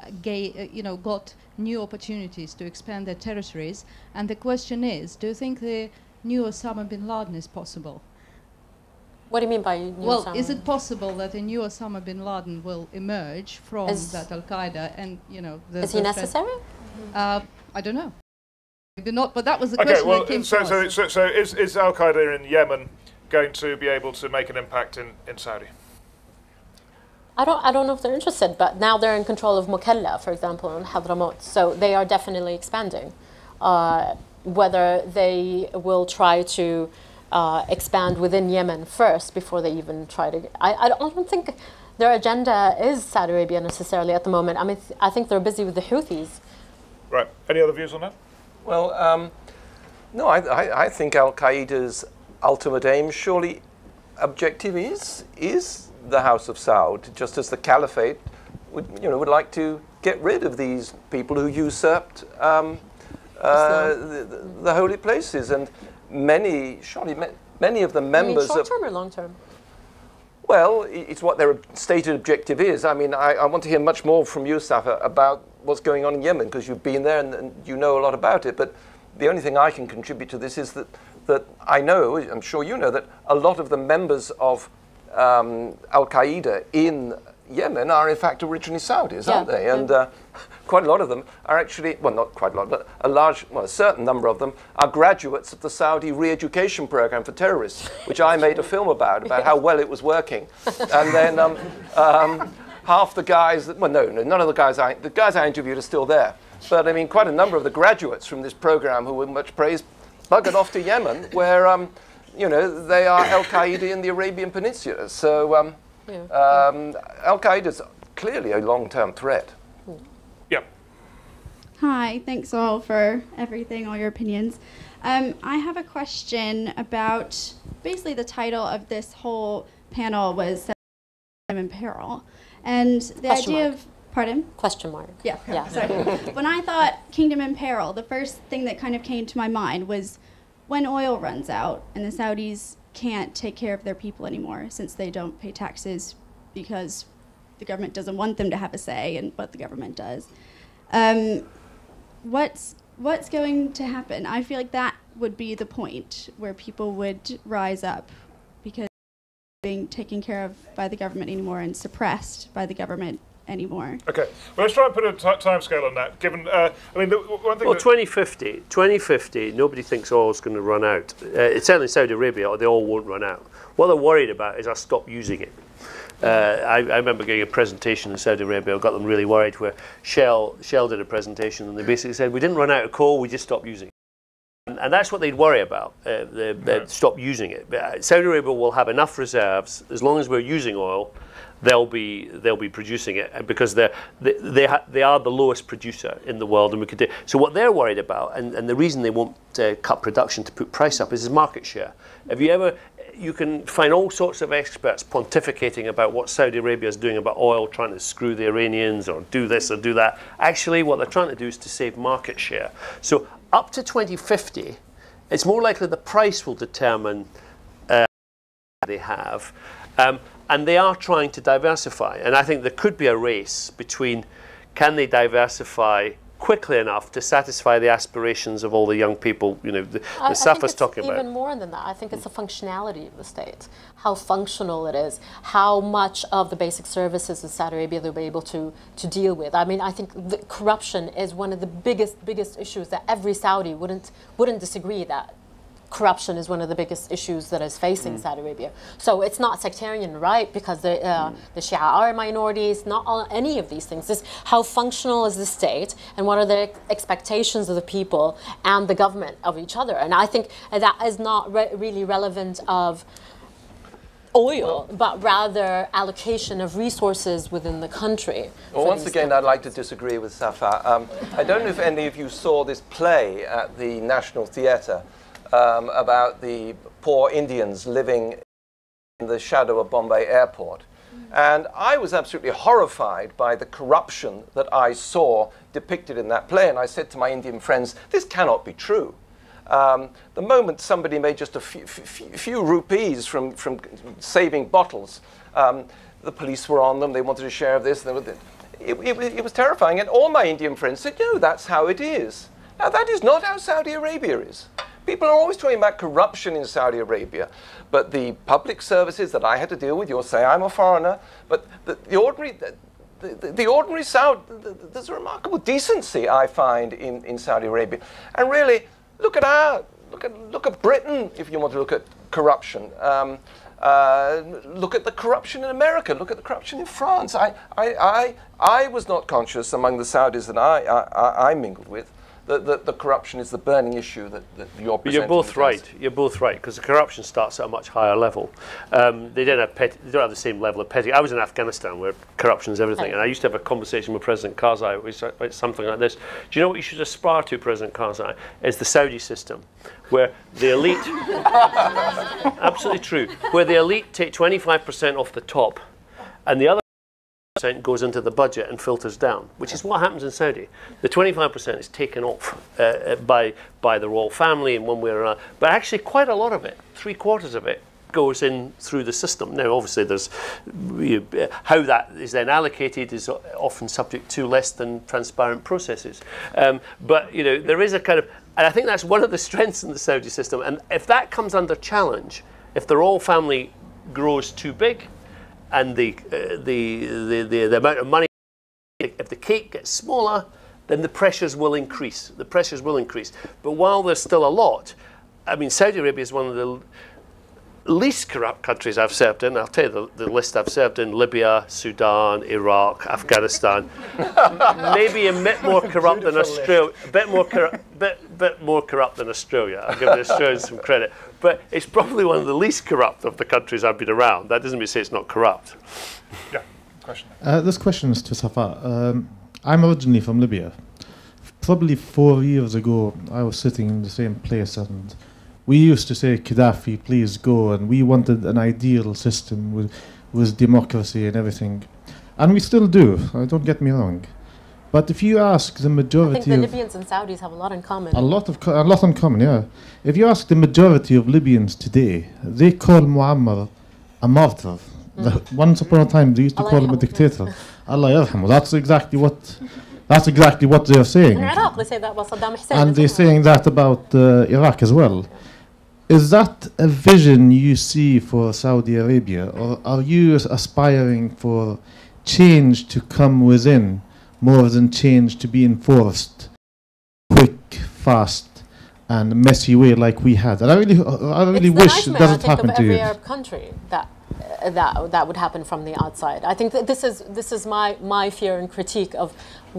got new opportunities to expand their territories. And the question is, do you think the new Osama bin Laden is possible? What do you mean by new Well, Osama? is it possible that a new Osama bin Laden will emerge from that Al-Qaeda and, is he necessary? I don't know. Maybe not, but that was the question that came to us. So is Al-Qaeda in Yemen going to be able to make an impact in Saudi? I don't know if they're interested, but now they're in control of Mukalla, for example, and Hadramaut. So they are definitely expanding. Whether they will try to expand within Yemen first before they even try to... I don't think their agenda is Saudi Arabia necessarily at the moment. I mean, I think they're busy with the Houthis. Right. Any other views on that? Well, no, I think Al-Qaeda's ultimate aim, surely objective is the House of Saud, just as the Caliphate would like to get rid of these people who usurped the holy places. And many of the members short-term or long-term? Well, it's what their stated objective is. I mean, I want to hear much more from you, Safa, about what's going on in Yemen, because you've been there and you know a lot about it. But the only thing I can contribute to this is that I know, I'm sure you know, that a lot of the members of Al-Qaeda in Yemen are in fact originally Saudis, aren't they? And quite a lot of them are actually, well, not quite a lot, but a certain number of them are graduates of the Saudi re-education program for terrorists, which I made a film about how well it was working. And then half the guys, well, no, none of the guys I interviewed are still there. But I mean, quite a number of the graduates from this program who were much praised buggered off to Yemen, where they are Al-Qaeda in the Arabian Peninsula. So Al-Qaeda is clearly a long-term threat. Yeah. Hi, thanks all for everything, all your opinions. I have a question about basically the title of this whole panel was Kingdom in Peril, and the idea of pardon? Question mark. Yeah. Sorry. When I thought Kingdom in Peril, the first thing that kind of came to my mind was when oil runs out and the Saudis can't take care of their people anymore since they don't pay taxes because the government doesn't want them to have a say in what the government does. What's going to happen? I feel like that would be the point where people would rise up because being taken care of by the government anymore and suppressed by the government anymore. Okay, well, let's try and put a time scale on that. Given, I mean, one thing. Well, 2050, nobody thinks oil's going to run out. It's certainly Saudi Arabia, they all won't run out. What they're worried about is us stop using it. I remember getting a presentation in Saudi Arabia. I got them really worried where Shell did a presentation and they basically said, we didn't run out of coal, we just stopped using it. And that's what they'd worry about. They'd stop using it. But Saudi Arabia will have enough reserves as long as we're using oil. They'll be producing it because they are the lowest producer in the world, and we could do. So what they're worried about, and the reason they won't cut production to put price up, is market share. You can find all sorts of experts pontificating about what Saudi Arabia is doing about oil, trying to screw the Iranians or do this or do that. Actually, what they're trying to do is to save market share. So up to 2050, it's more likely the price will determine they have. And they are trying to diversify. And I think there could be a race between can they diversify quickly enough to satisfy the aspirations of all the young people, you know, the Safa's talking about. Even more than that, I think it's the functionality of the state, how functional it is, how much of the basic services in Saudi Arabia they'll be able to deal with. I mean, I think the corruption is one of the biggest issues that every Saudi wouldn't disagree that corruption is one of the biggest issues that is facing Saudi Arabia. So it's not sectarian, right? Because the Shia are minorities, not any of these things. It's how functional is the state and what are the expectations of the people and the government of each other. And I think that is not really relevant of oil, but rather allocation of resources within the country. Well, once again, I'd like to disagree with Safa. I don't know if any of you saw this play at the National Theatre about the poor Indians living in the shadow of Bombay Airport. And I was absolutely horrified by the corruption that I saw depicted in that play. And I said to my Indian friends, this cannot be true. The moment somebody made just a few rupees from saving bottles, the police were on them, they wanted a share of this. It was terrifying. And all my Indian friends said, no, that's how it is. Now, that is not how Saudi Arabia is. People are always talking about corruption in Saudi Arabia, but the public services that I had to deal with, you'll say I'm a foreigner, but the ordinary Saudi, there's a remarkable decency I find in Saudi Arabia. And really, look at Britain if you want to look at corruption. Look at the corruption in America. Look at the corruption in France. I was not conscious among the Saudis that I mingled with that the corruption is the burning issue that you're presenting. You're both right. You're both right, because the corruption starts at a much higher level. They don't have the same level of petty. I was in Afghanistan where corruption is everything, and I used to have a conversation with President Karzai, which was something like this. Do you know what you should aspire to, President Karzai? Is the Saudi system, where the elite, absolutely true, where the elite take 25% off the top, and the other goes into the budget and filters down, which is what happens in Saudi. The 25% is taken off by the royal family in one way or another, but actually quite a lot of it, 3/4 of it, goes in through the system. Now, obviously, there's how that is then allocated is often subject to less than transparent processes. But you know, there is a kind of, and I think that's one of the strengths in the Saudi system. And if that comes under challenge, if the royal family grows too big, and the amount of money, if the cake gets smaller, then the pressures will increase. The pressures will increase. But while there's still a lot, I mean, Saudi Arabia is one of the least corrupt countries I've served in. I'll tell you the list I've served in: Libya, Sudan, Iraq, Afghanistan. Maybe a bit more corrupt than Australia. A bit more corrupt than Australia. I'll give the Australians some credit. But it's probably one of the least corrupt of the countries I've been around. That doesn't mean to say it's not corrupt. Yeah, question. This question is to Safa. I'm originally from Libya. Probably 4 years ago, I was sitting in the same place, and we used to say, Gaddafi, please go, and we wanted an ideal system with democracy and everything. And we still do, don't get me wrong. But if you ask the majority I think the Libyans and Saudis have a lot in common. A lot in common, yeah. If you ask the majority of Libyans today, they call Muammar a martyr. Once upon a time, they used to call him a dictator. Allah yarhamu. That's exactly what they're saying. In Iraq, they say that about Saddam Hussein. And they're saying that about Iraq as well. Is that a vision you see for Saudi Arabia, or are you aspiring for change to come within more than change to be enforced quick, fast, and messy way like we had? And I really wish it doesn't happen to you. Every Arab country that would happen from the outside. I think that this is my fear and critique of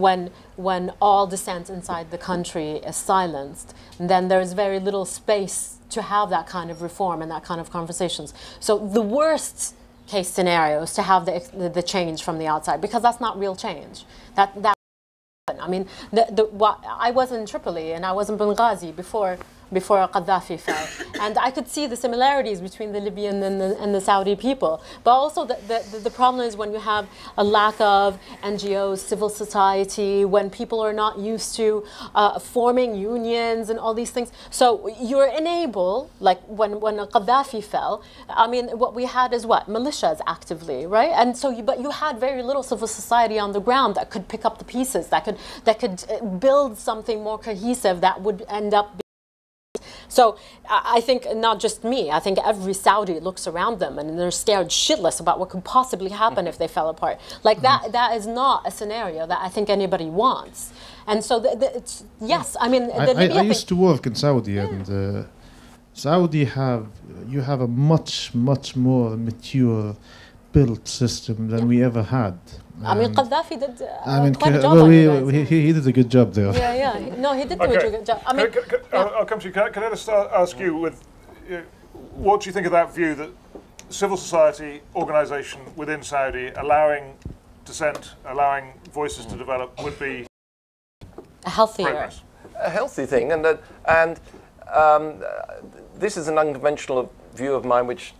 when all dissent inside the country is silenced, then there's very little space to have that kind of reform and that kind of conversations. So the worst case scenario is to have the change from the outside, because that's not real change. I mean, I was in Tripoli and I was in Benghazi before before Gaddafi fell. And I could see the similarities between the Libyan and the Saudi people. But also the problem is when you have a lack of NGOs, civil society, when people are not used to forming unions and all these things. So you're unable, like when Gaddafi fell, I mean, what we had is what? Militias actively, right? And so, but you had very little civil society on the ground that could pick up the pieces, that could build something more cohesive that would end up. So I think not just me, I think every Saudi looks around them and they're scared shitless about what could possibly happen if they fell apart. Like that is not a scenario that I think anybody wants. And so it's, yes, I mean, I used to work in Saudi, and Saudi you have a much more mature built system than we ever had. I mean, Gaddafi did quite a job well, on you guys. he did a good job there. Yeah. No, he did do a good job. I mean, I'll come to you. Can I just ask you, what do you think of that view that civil society organisation within Saudi allowing dissent, allowing voices to develop would be healthier, progress? A healthy thing, and this is an unconventional view of mine, which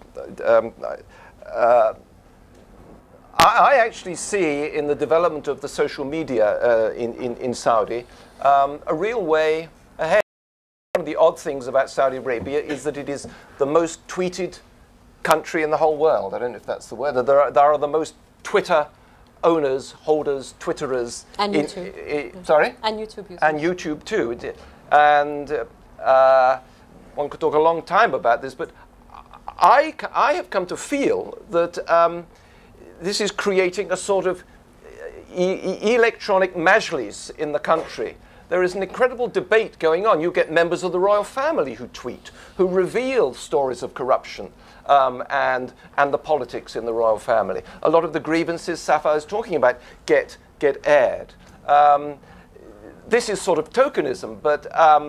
I actually see in the development of the social media in Saudi a real way ahead. One of the odd things about Saudi Arabia is that it is the most tweeted country in the whole world. I don't know if that's the word. There are the most Twitter owners, holders, Twitterers. And YouTube. Sorry? And YouTube users. And YouTube too. And one could talk a long time about this, but I have come to feel that this is creating a sort of electronic majlis in the country. There is an incredible debate going on. You get members of the royal family who tweet, who reveal stories of corruption and the politics in the royal family. A lot of the grievances Safa is talking about get aired. This is sort of tokenism, but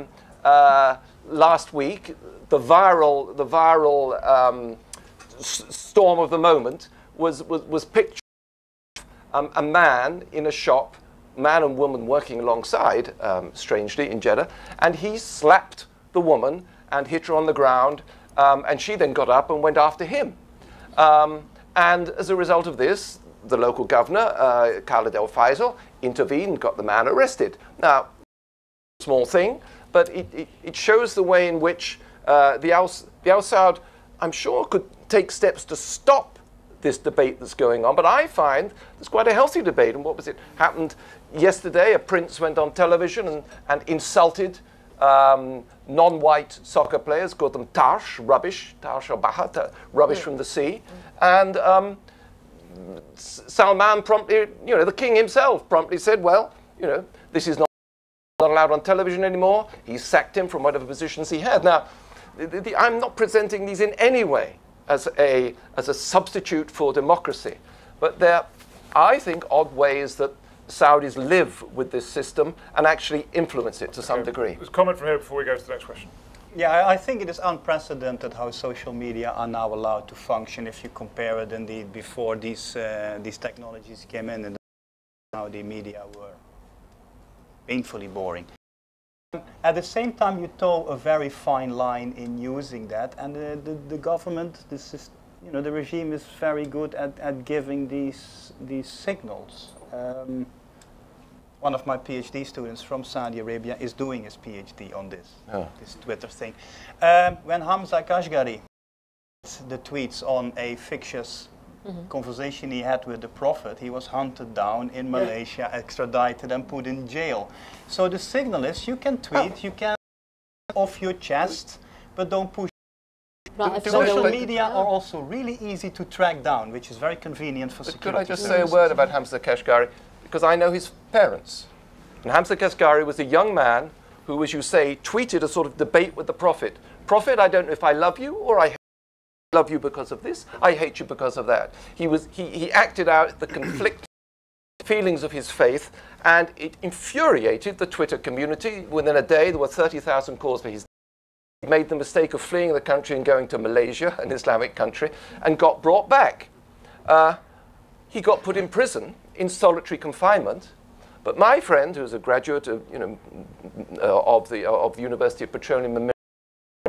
last week the viral storm of the moment was pictured a man in a shop, man and woman working alongside, strangely, in Jeddah, and he slapped the woman and hit her on the ground, and she then got up and went after him. And as a result of this, the local governor, Khalid El Faisal, intervened, got the man arrested. Now, small thing, but it shows the way in which the Al Saud, I'm sure, could take steps to stop this debate that's going on, but I find there's quite a healthy debate. And what was it? Happened yesterday, a prince went on television and insulted non-white soccer players, called them Tarsh, rubbish, Tarsh or Baha, rubbish from the sea. And Salman promptly, the king himself promptly said, well, this is not allowed on television anymore. He sacked him from whatever positions he had. Now, I'm not presenting these in any way as a substitute for democracy. But there are, I think, odd ways that Saudis live with this system and actually influence it to some degree. There's a comment from here before we go to the next question. Yeah, I think it is unprecedented how social media are now allowed to function if you compare it indeed before these technologies came in and how the media were painfully boring. At the same time, you toe a very fine line in using that, and the government, the regime is very good at giving these signals. One of my PhD students from Saudi Arabia is doing his PhD on this, this Twitter thing. When Hamza Kashgari, the tweets on a fictitious conversation he had with the Prophet, he was hunted down in Malaysia, extradited and put in jail. So the signal is you can tweet, you can off your chest, but don't push. Social media are also really easy to track down, which is very convenient for security. Could I just say a word about Hamza Kashgari? Because I know his parents. And Hamza Kashgari was a young man who, as you say, tweeted a sort of debate with the Prophet. Prophet, I don't know if I love you or I love you because of this, I hate you because of that. He acted out the conflict feelings of his faith, and it infuriated the Twitter community. Within a day, there were 30,000 calls for his death. He made the mistake of fleeing the country and going to Malaysia, an Islamic country, and got brought back. He got put in prison in solitary confinement. But my friend, who's a graduate of, of the University of Petroleum and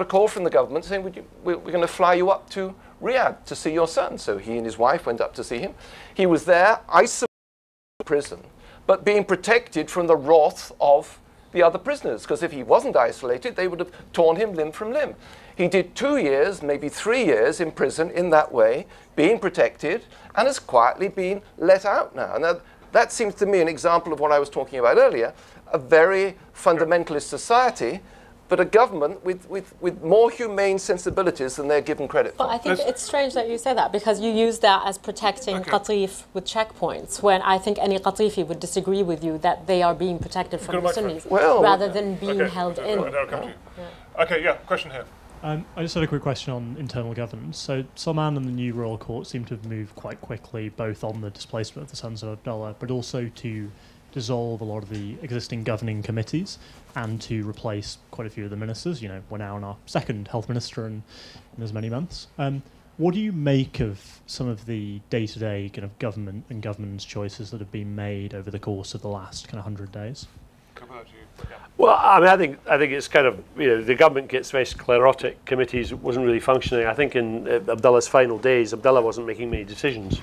a call from the government saying, we're going to fly you up to Riyadh to see your son. So he and his wife went up to see him. He was there, isolated in prison, but being protected from the wrath of the other prisoners, because if he wasn't isolated, they would have torn him limb from limb. He did 2 years, maybe 3 years in prison in that way, being protected, and has quietly been let out now. And that seems to me an example of what I was talking about earlier, a very fundamentalist society, but a government with more humane sensibilities than they're given credit for. But I think it's strange that you say that, because you use that as protecting Qatif with checkpoints, when I think any Qatifi would disagree with you that they are being protected from the Sunnis rather than being held in. Okay, yeah, question here. I just had a quick question on internal governance. So Salman and the new royal court seem to have moved quite quickly, both on the displacement of the sons of Abdullah, but also to dissolve a lot of the existing governing committees and to replace quite a few of the ministers. You know, we're now on our second health minister in as many months. What do you make of some of the day-to-day kind of government and governance choices that have been made over the course of the last kind of 100 days? Well, I mean, I think it's kind of, you know, the government gets very sclerotic. Committees wasn't really functioning. I think in Abdullah's final days, Abdullah wasn't making many decisions.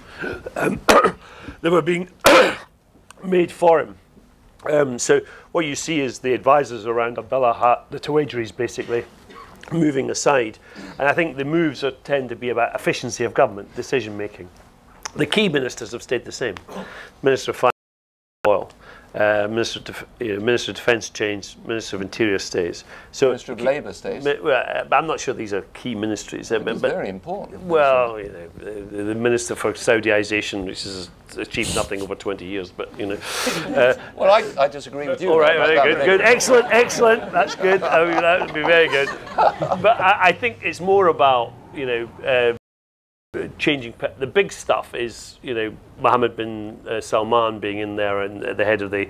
They were being made for him. So what you see is the advisors around Abdullah, the Tuwajiris basically, moving aside. And I think the moves tend to be about efficiency of government, decision making. The key ministers have stayed the same. Minister of Finance, Oil. Minister of Defence changed, Minister of Interior stays. So Minister of Labour stays. I'm not sure these are key ministries. It's very important. Well, you know, the Minister for Saudiization, which has achieved nothing over 20 years, but you know. Well, I disagree with you. All right, very good, excellent. That's good. I mean, that would be very good. But I think it's more about, you know, changing. The big stuff is, you know, Mohammed bin Salman being in there and at the head of the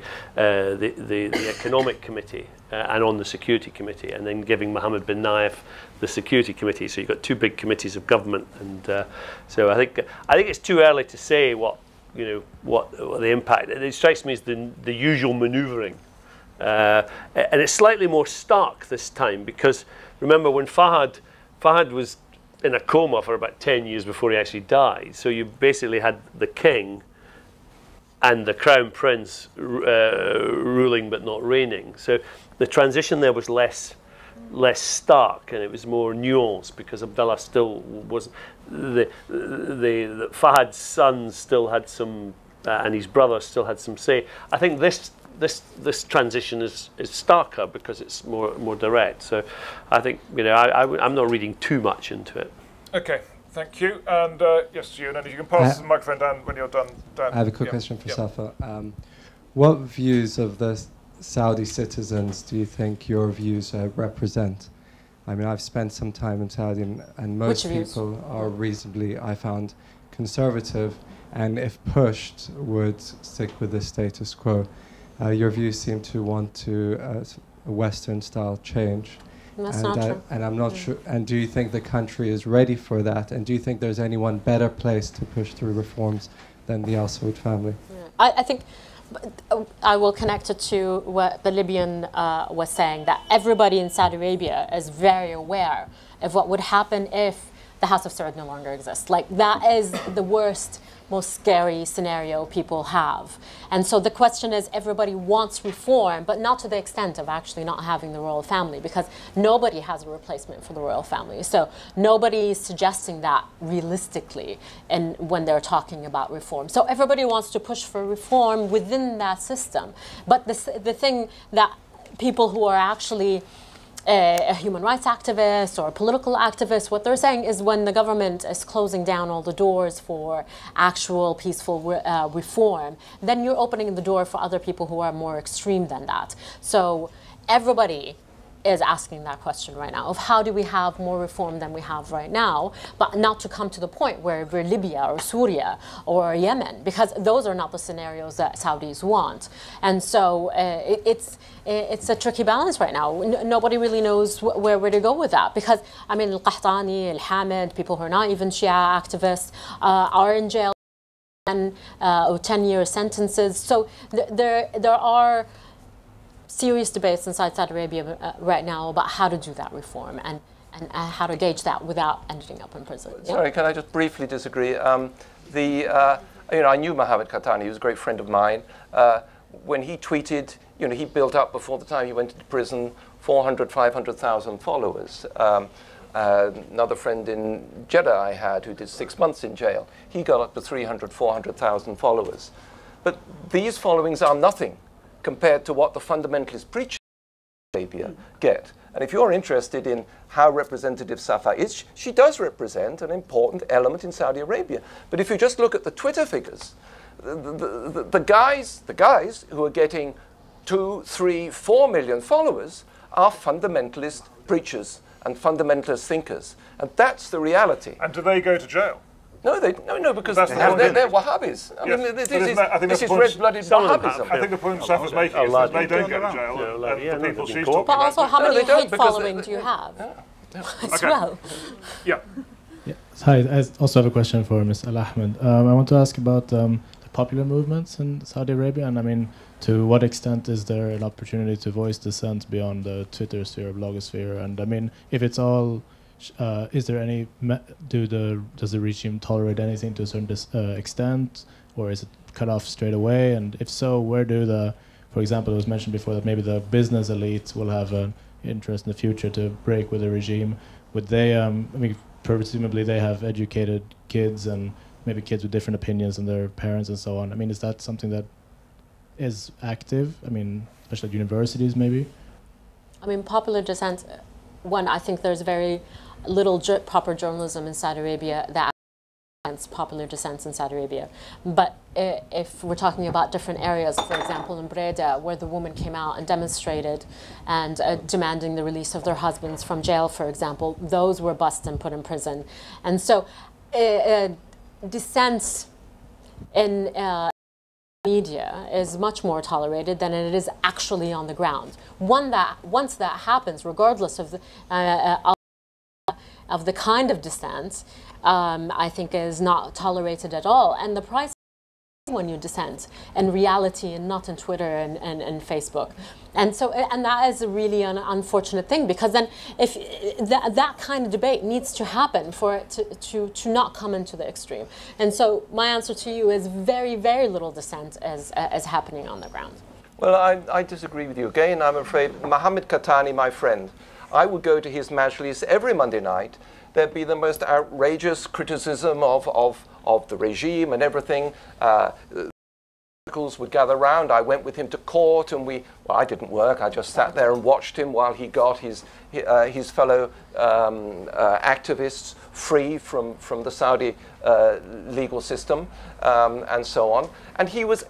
economic committee and on the security committee, and then giving Mohammed bin Naif the security committee. So you've got two big committees of government, and so I think it's too early to say what the impact. It strikes me as the usual manoeuvring, and it's slightly more stark this time, because remember when Fahad was in a coma for about 10 years before he actually died. So you basically had the king and the crown prince ruling but not reigning. So the transition there was less stark, and it was more nuanced, because Abdullah still was the Fahad's son still had some, and his brother still had some say. I think this transition is starker because it's more direct. So I think, you know, I'm not reading too much into it. Okay, thank you. And yes, you, and then you can pass the microphone down when you're done. Dan. I have a quick question for Safa. What views of the Saudi citizens do you think your views represent? I mean, I've spent some time in Saudi, and most people are reasonably, I found, conservative, and if pushed, would stick with the status quo. Your views seem to want to a Western-style change. That's not true. And I'm not sure. And do you think the country is ready for that? And do you think there's any one better place to push through reforms than the Al Saud family? Yeah. I think I will connect it to what the Libyan was saying, that everybody in Saudi Arabia is very aware of what would happen if the House of Saud no longer exists. Like, that is the worst, most scary scenario people have. And so the question is, everybody wants reform, but not to the extent of actually not having the royal family, because nobody has a replacement for the royal family. So nobody is suggesting that realistically when they're talking about reform. So everybody wants to push for reform within that system. But the thing that people who are actually a human rights activist or a political activist, what they're saying is, when the government is closing down all the doors for actual peaceful reform, then you're opening the door for other people who are more extreme than that. So everybody is asking that question right now of how do we have more reform than we have right now, but not to come to the point where we're Libya or Syria or Yemen, because those are not the scenarios that Saudis want. And so it's a tricky balance right now. Nobody really knows where to go with that, because I mean, Al-Qahtani, Al-Hamid, people who are not even Shia activists are in jail and 10-year sentences. So there are serious debates inside Saudi Arabia right now about how to do that reform. And and how to gauge that without ending up in prison. Sorry, can I just briefly disagree? I knew Mohammed Khatani. He was a great friend of mine. When he tweeted, he built up before the time he went into prison 400, 500,000 followers. Another friend in Jeddah I had who did 6 months in jail. He got up to 300, 400,000 followers. But these followings are nothing compared to what the fundamentalist preachers in Arabia get. And if you're interested in how representative Safa is, she does represent an important element in Saudi Arabia. But if you just look at the Twitter figures, the guys who are getting 2, 3, 4 million followers are fundamentalist preachers and fundamentalist thinkers. And that's the reality. And do they go to jail? No, because they're Wahhabis. I mean, this is red-blooded Wahhabism. I think the point Safa's making is that they don't go to jail, and the people she's talking about. But also, how many hate following do you have as well? Yeah. Hi, I also have a question for Ms. Al-Ahmed. I want to ask about the popular movements in Saudi Arabia, and I mean, to what extent is there an opportunity to voice dissent beyond the Twitter sphere, blogosphere? And I mean, if it's all, is there any, does the regime tolerate anything to a certain extent, or is it cut off straight away? And if so, where do for example, it was mentioned before that maybe the business elite will have an interest in the future to break with the regime. Would they, I mean, presumably they have educated kids and maybe kids with different opinions than their parents and so on. I mean, is that something that is active? I mean, especially at universities maybe? I mean, popular dissent, I think there's very little proper journalism in Saudi Arabia that against popular dissent in Saudi Arabia. But if we're talking about different areas, for example, in Breda, where the woman came out and demonstrated and demanding the release of their husbands from jail, for example, those were busted and put in prison. And so dissent in media is much more tolerated than it is actually on the ground. Once that happens, regardless of the kind of dissent, I think is not tolerated at all. And the price when you dissent in reality and not in Twitter and Facebook. And so, and that is really an unfortunate thing, because then if that kind of debate needs to happen for it to not come into the extreme. And so my answer to you is very, very little dissent as happening on the ground. Well, I disagree with you. Again, I'm afraid Mohammed Khatani, my friend, I would go to his majlis every Monday night. There'd be the most outrageous criticism of the regime and everything. Would gather round. I went with him to court, and I didn't work. I just sat there and watched him while he got his fellow activists free from the Saudi legal system and so on. And he was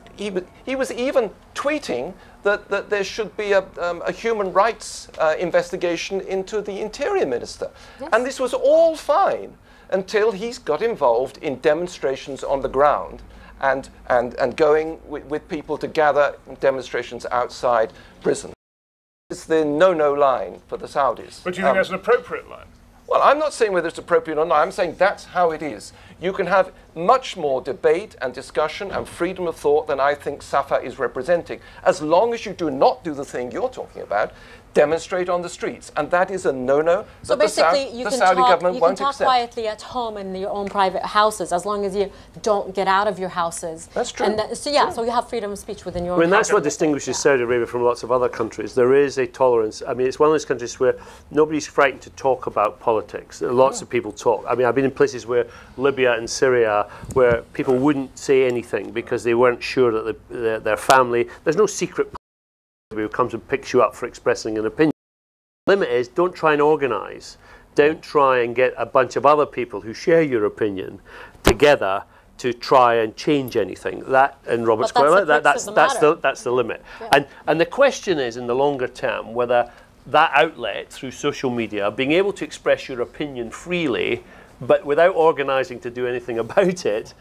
even tweeting that there should be a human rights investigation into the interior minister. Yes. And this was all fine until he's got involved in demonstrations on the ground and going with people to gather demonstrations outside prison. It's the no-no line for the Saudis. But do you think that's an appropriate line? Well, I'm not saying whether it's appropriate or not. I'm saying that's how it is. You can have much more debate and discussion and freedom of thought than I think Safa is representing, as long as you do not do the thing you're talking about, demonstrate on the streets. And that is a no-no so that the Saudi government won't accept. You can talk quietly at home in your own private houses, as long as you don't get out of your houses. That's true. And so you have freedom of speech within your own house. That's what distinguishes Saudi Arabia from lots of other countries. There is a tolerance. I mean, it's one of those countries where nobody's frightened to talk about politics. Lots of people talk. I mean, I've been in places where Libya and Syria, where people wouldn't say anything because they weren't sure that their family, there's no secret who comes and picks you up for expressing an opinion. The limit is, don't try and organise. Don't try and get a bunch of other people who share your opinion together to try and change anything. That, and Robert's quite right, that's the limit. Yeah. And the question is, in the longer term, whether that outlet through social media, being able to express your opinion freely, but without organising to do anything about it,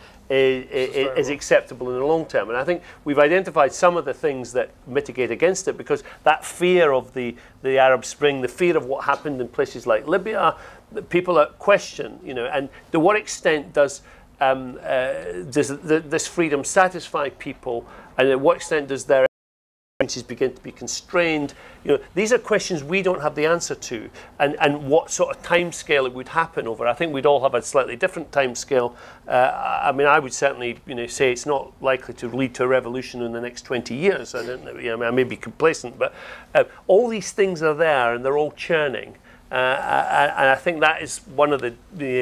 is acceptable in the long term. And I think we've identified some of the things that mitigate against it, because that fear of the Arab Spring, the fear of what happened in places like Libya, people question, and to what extent does this freedom satisfy people, and at what extent does their begin to be constrained. You know, these are questions we don't have the answer to, and what sort of timescale it would happen over. I think we'd all have a slightly different timescale. I mean, I would certainly, say it's not likely to lead to a revolution in the next 20 years. I don't know. I may be complacent, but all these things are there, and they're all churning. And I think that is one of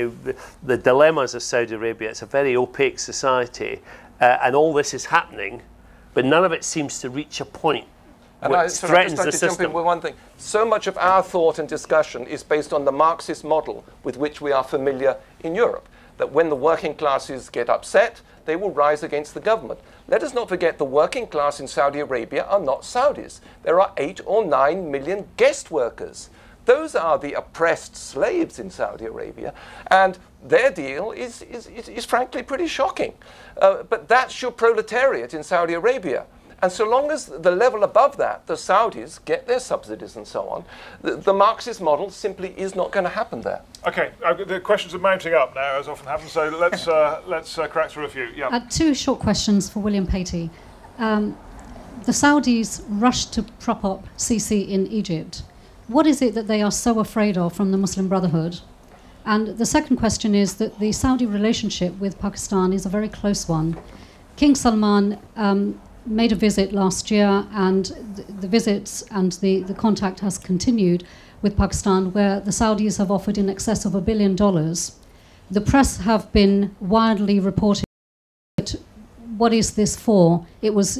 the dilemmas of Saudi Arabia. It's a very opaque society, and all this is happening, but none of it seems to reach a point which threatens the system. Jump in with one thing. So much of our thought and discussion is based on the Marxist model with which we are familiar in Europe, that when the working classes get upset, they will rise against the government. Let us not forget the working class in Saudi Arabia are not Saudis. There are 8 or 9 million guest workers. Those are the oppressed slaves in Saudi Arabia, and their deal is frankly pretty shocking. But that's your proletariat in Saudi Arabia. And so long as the level above that, the Saudis get their subsidies and so on, the Marxist model simply is not going to happen there. Okay, the questions are mounting up now, as often happens, so let's crack through a few. Yeah. 2 short questions for William Patey. The Saudis rushed to prop up Sisi in Egypt. What is it that they are so afraid of from the Muslim Brotherhood? And the second question is that the Saudi relationship with Pakistan is a very close one. King Salman made a visit last year, and the visits and the contact has continued with Pakistan, where the Saudis have offered in excess of $1 billion. The press have been widely reporting that what is this for? It was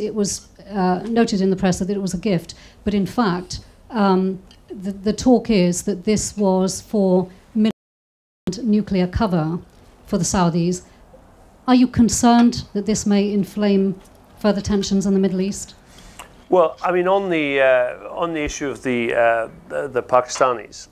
noted in the press that it was a gift, but in fact, the talk is that this was for nuclear cover for the Saudis. Are you concerned that this may inflame further tensions in the Middle East? Well, I mean, on the issue of the Pakistanis,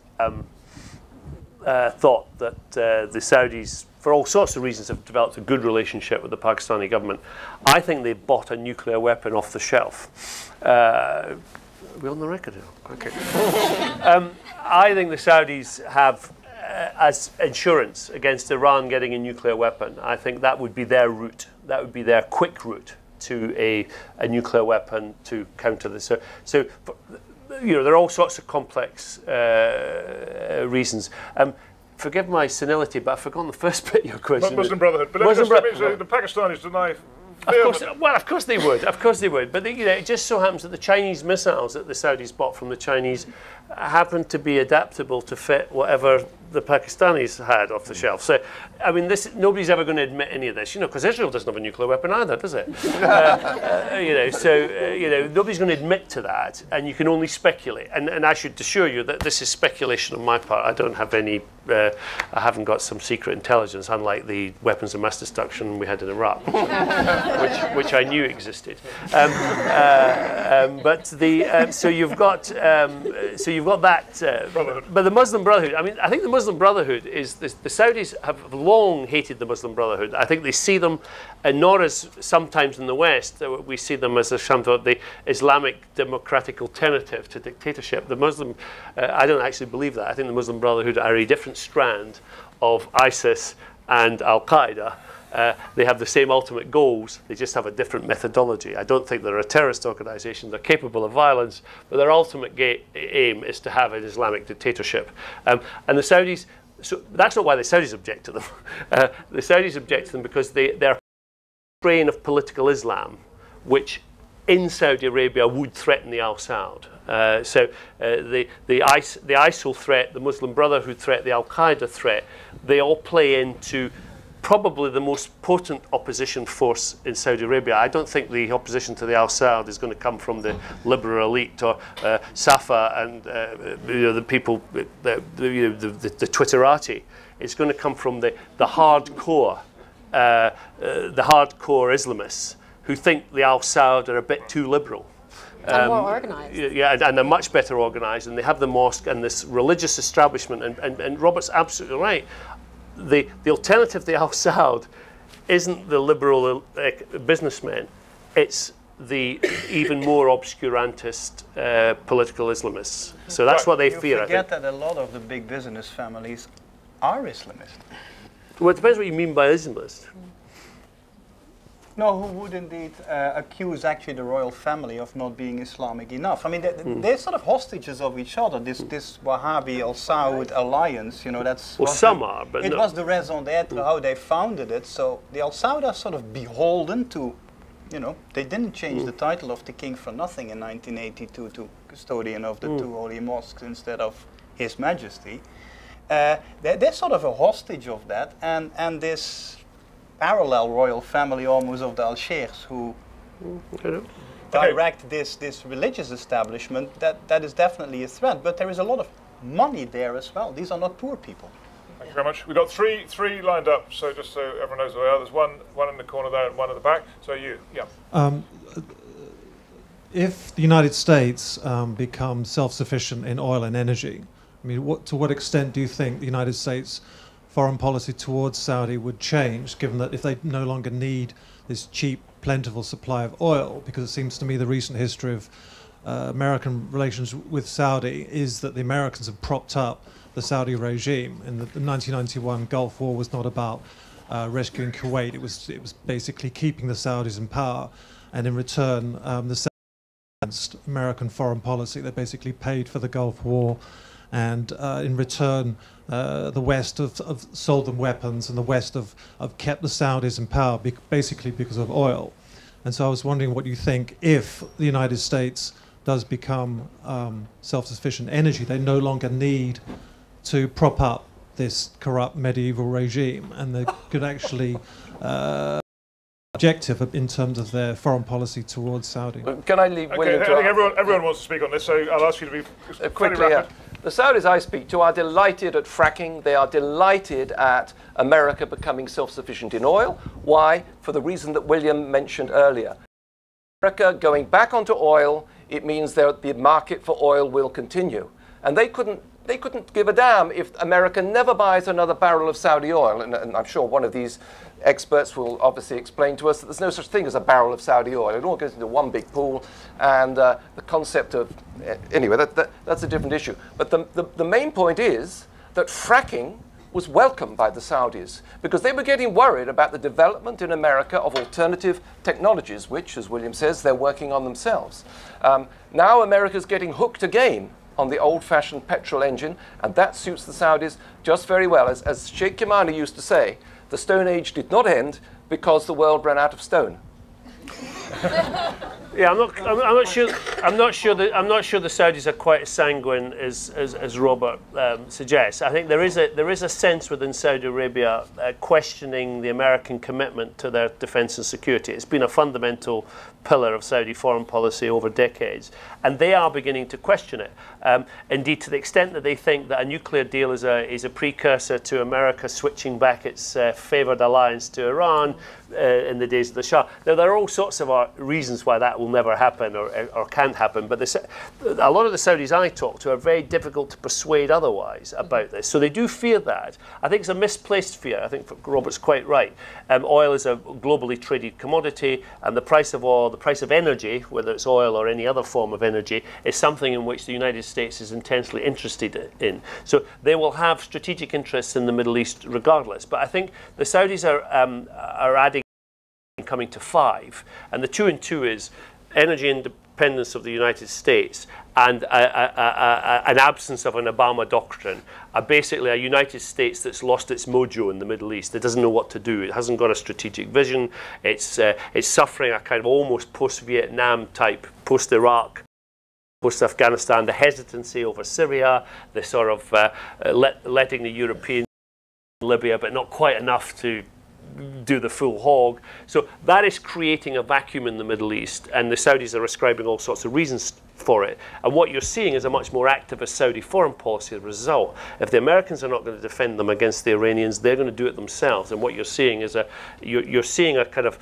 thought that the Saudis, for all sorts of reasons, have developed a good relationship with the Pakistani government. I think they bought a nuclear weapon off the shelf. Are we on the record now? Okay. I think the Saudis have, as insurance against Iran getting a nuclear weapon, I think that would be their route. That would be their quick route to a nuclear weapon to counter this. So there are all sorts of complex reasons. Forgive my senility, but I've forgotten the first bit of your question. Muslim Brotherhood. But the Pakistanis deny. Of course they would. Of course they would. But it just so happens that the Chinese missiles that the Saudis bought from the Chinese happened to be adaptable to fit whatever the Pakistanis had off the shelf. So, I mean, nobody's ever going to admit any of this, because Israel doesn't have a nuclear weapon either, does it? Nobody's going to admit to that, and you can only speculate. And I should assure you that this is speculation on my part. I don't have any. I haven't got some secret intelligence, unlike the weapons of mass destruction we had in Iraq, which I knew existed. So you've got that. But the Muslim Brotherhood. I mean, I think the Muslim Brotherhood is the Saudis have long hated the Muslim Brotherhood. I think they see them, not as sometimes in the West we see them as the Islamic democratic alternative to dictatorship. The Muslim, I don't actually believe that. I think the Muslim Brotherhood are a different strand of ISIS and Al Qaeda. They have the same ultimate goals, they just have a different methodology. I don't think they're a terrorist organisation, they're capable of violence, but their ultimate aim is to have an Islamic dictatorship. And the Saudis, so that's not why the Saudis object to them. The Saudis object to them because they're a strain of political Islam, which in Saudi Arabia would threaten the Al Saud. The ISIL threat, the Muslim Brotherhood threat, the Al Qaeda threat, they all play into probably the most potent opposition force in Saudi Arabia. I don't think the opposition to the Al Saud is going to come from the liberal elite or Safa and the people, the Twitterati. It's going to come from the hardcore Islamists who think the Al Saud are a bit too liberal. And more organised. Yeah, and they're much better organised, and they have the mosque and this religious establishment. And Robert's absolutely right. The alternative to the Al Saud isn't the liberal businessmen, it's the even more obscurantist political Islamists. So that's what they fear. You forget that a lot of the big business families are Islamist. Well, it depends what you mean by Islamist. No, who would indeed accuse actually the royal family of not being Islamic enough? I mean, they're sort of hostages of each other. This Wahhabi Al Saud alliance, you know, that's. Well, some are, but it was the raison d'être how they founded it. So the Al Saud are sort of beholden to, you know, they didn't change the title of the king for nothing in 1982 to custodian of the two holy mosques instead of His Majesty. They're sort of a hostage of that, and this parallel royal family almost of the Al-Sheikhs who direct this religious establishment, that is definitely a threat, but there is a lot of money there as well. These are not poor people. Thank you very much. We've got three lined up, so just so everyone knows where they are. There's one in the corner there and one at the back. So you, yeah. If the United States becomes self-sufficient in oil and energy, I mean, to what extent do you think the United States foreign policy towards Saudi would change, given that if they no longer need this cheap, plentiful supply of oil, because it seems to me the recent history of American relations with Saudi is that the Americans have propped up the Saudi regime, and the 1991 Gulf War was not about rescuing Kuwait. It was basically keeping the Saudis in power, and in return, the Saudis against American foreign policy. They basically paid for the Gulf War, and in return, the West have sold them weapons, and the West have kept the Saudis in power basically because of oil. And so I was wondering what you think if the United States does become self-sufficient energy, they no longer need to prop up this corrupt medieval regime, and they could actually objective in terms of their foreign policy towards Saudi. Can I leave William I think everyone wants to speak on this, so I'll ask you to be quickly. The Saudis I speak to are delighted at fracking. They are delighted at America becoming self-sufficient in oil. Why? For the reason that William mentioned earlier. America going back onto oil, it means that the market for oil will continue. And they couldn't give a damn if America never buys another barrel of Saudi oil. And I'm sure one of these experts will obviously explain to us that there's no such thing as a barrel of Saudi oil. It all goes into one big pool, and the concept of... Anyway, that's a different issue. But the main point is that fracking was welcomed by the Saudis because they were getting worried about the development in America of alternative technologies, which, as William says, they're working on themselves. Now America's getting hooked again on the old-fashioned petrol engine, and that suits the Saudis just very well. As Sheikh Yamani used to say, the Stone Age did not end because the world ran out of stone. Yeah, I'm not sure the Saudis are quite as sanguine as Robert suggests. I think there is a sense within Saudi Arabia questioning the American commitment to their defence and security. It's been a fundamental pillar of Saudi foreign policy over decades, and they are beginning to question it. Indeed, to the extent that they think that a nuclear deal is a precursor to America switching back its favoured alliance to Iran in the days of the Shah. Now, there are all sorts of reasons why that will never happen or can't happen, but a lot of the Saudis I talk to are very difficult to persuade otherwise about this. So they do fear that. I think it's a misplaced fear. I think Robert's quite right. Oil is a globally traded commodity, and the price of oil, the price of energy, whether it's oil or any other form of energy, is something in which the United States is intensely interested in. So they will have strategic interests in the Middle East regardless. But I think the Saudis are adding, coming to 5, and the 2 and 2 is energy independence of the United States and an absence of an Obama doctrine, are basically a United States that's lost its mojo in the Middle East. It doesn't know what to do. It hasn't got a strategic vision. It's suffering a kind of almost post-Vietnam type, post-Iraq, post-Afghanistan, the hesitancy over Syria, the sort of letting the Europeans in Libya, but not quite enough to do the full hog. So that is creating a vacuum in the Middle East, and the Saudis are ascribing all sorts of reasons for it. And what you're seeing is a much more activist Saudi foreign policy as a result. If the Americans are not going to defend them against the Iranians, they're going to do it themselves. And what you're seeing is you're seeing a kind of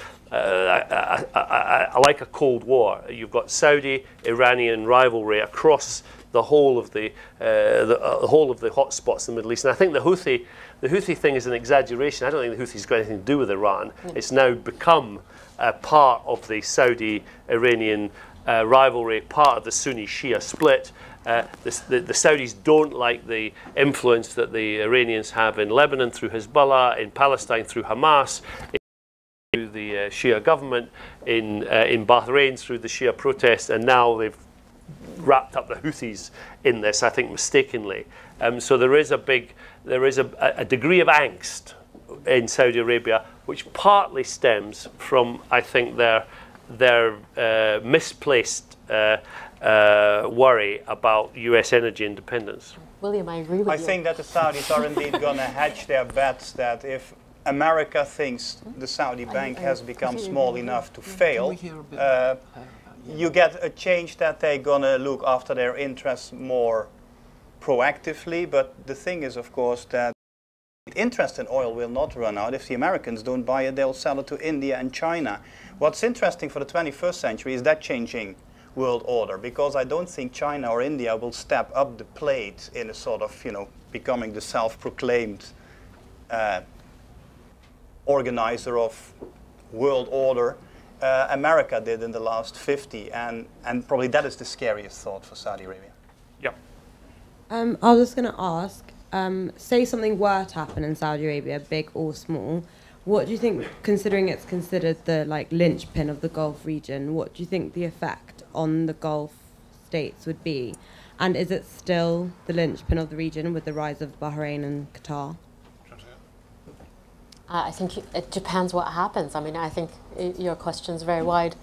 like a Cold War. You've got Saudi-Iranian rivalry across the whole of the hotspots in the Middle East. And I think the Houthi thing is an exaggeration. I don't think the Houthis got anything to do with Iran. It's now become part of the Saudi-Iranian rivalry, part of the Sunni-Shia split. The Saudis don't like the influence that the Iranians have in Lebanon through Hezbollah, in Palestine through Hamas, the Shia government in Bahrain through the Shia protests, and now they've wrapped up the Houthis in this, I think mistakenly. So there is a degree of angst in Saudi Arabia, which partly stems from, I think, their misplaced worry about US energy independence. William, I agree with you. I think that the Saudis are indeed going to hedge their bets that if America thinks the Saudi bank has become small enough to fail, you get a change that they're going to look after their interests more proactively. But the thing is, of course, that interest in oil will not run out. If the Americans don't buy it, they'll sell it to India and China. What's interesting for the 21st century is that changing world order, because I don't think China or India will step up the plate in a sort of, becoming the self-proclaimed organizer of world order. America did in the last 50, and probably that is the scariest thought for Saudi Arabia. Yeah. I was just going to ask, say something were to happen in Saudi Arabia, big or small, what do you think, considering it's considered the linchpin of the Gulf region, what do you think the effect on the Gulf states would be? And is it still the linchpin of the region with the rise of Bahrain and Qatar? I think it depends what happens. I mean, I think your question's very wide.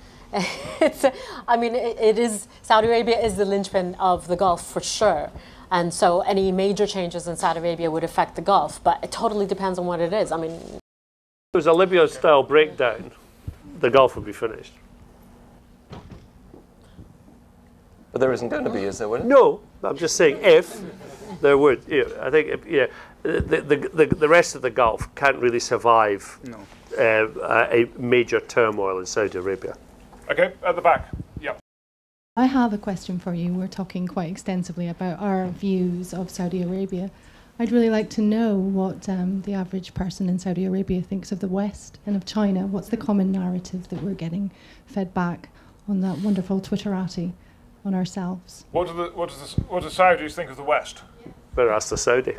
Saudi Arabia is the linchpin of the Gulf for sure. And so any major changes in Saudi Arabia would affect the Gulf, but it totally depends on what it is. I mean, if it was a Libya-style breakdown, the Gulf would be finished. But there isn't going to be, is there? Would it? No, I'm just saying if there would. I think the rest of the Gulf can't really survive a major turmoil in Saudi Arabia. Okay, at the back. Yeah. I have a question for you. We're talking quite extensively about our views of Saudi Arabia. I'd really like to know what the average person in Saudi Arabia thinks of the West and of China. What's the common narrative that we're getting fed back on that wonderful Twitterati on ourselves? What do the Saudis think of the West? Better ask the Saudi.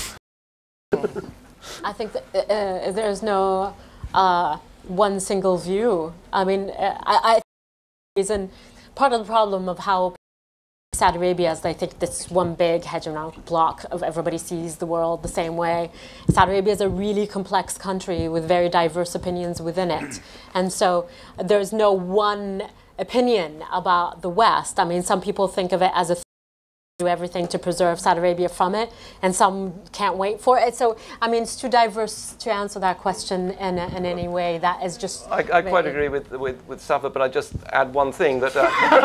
I think that there's no one single view. I mean, I think part of the problem of how Saudi Arabia is, they think this one big hegemonic block of everybody sees the world the same way. Saudi Arabia is a really complex country with very diverse opinions within it. And so there's no one opinion about the West. I mean, some people think of it as a do everything to preserve Saudi Arabia from it, and some can't wait for it. So, I mean, it's too diverse to answer that question in any way. That is just... I quite agree with Safa, but I just add one thing, that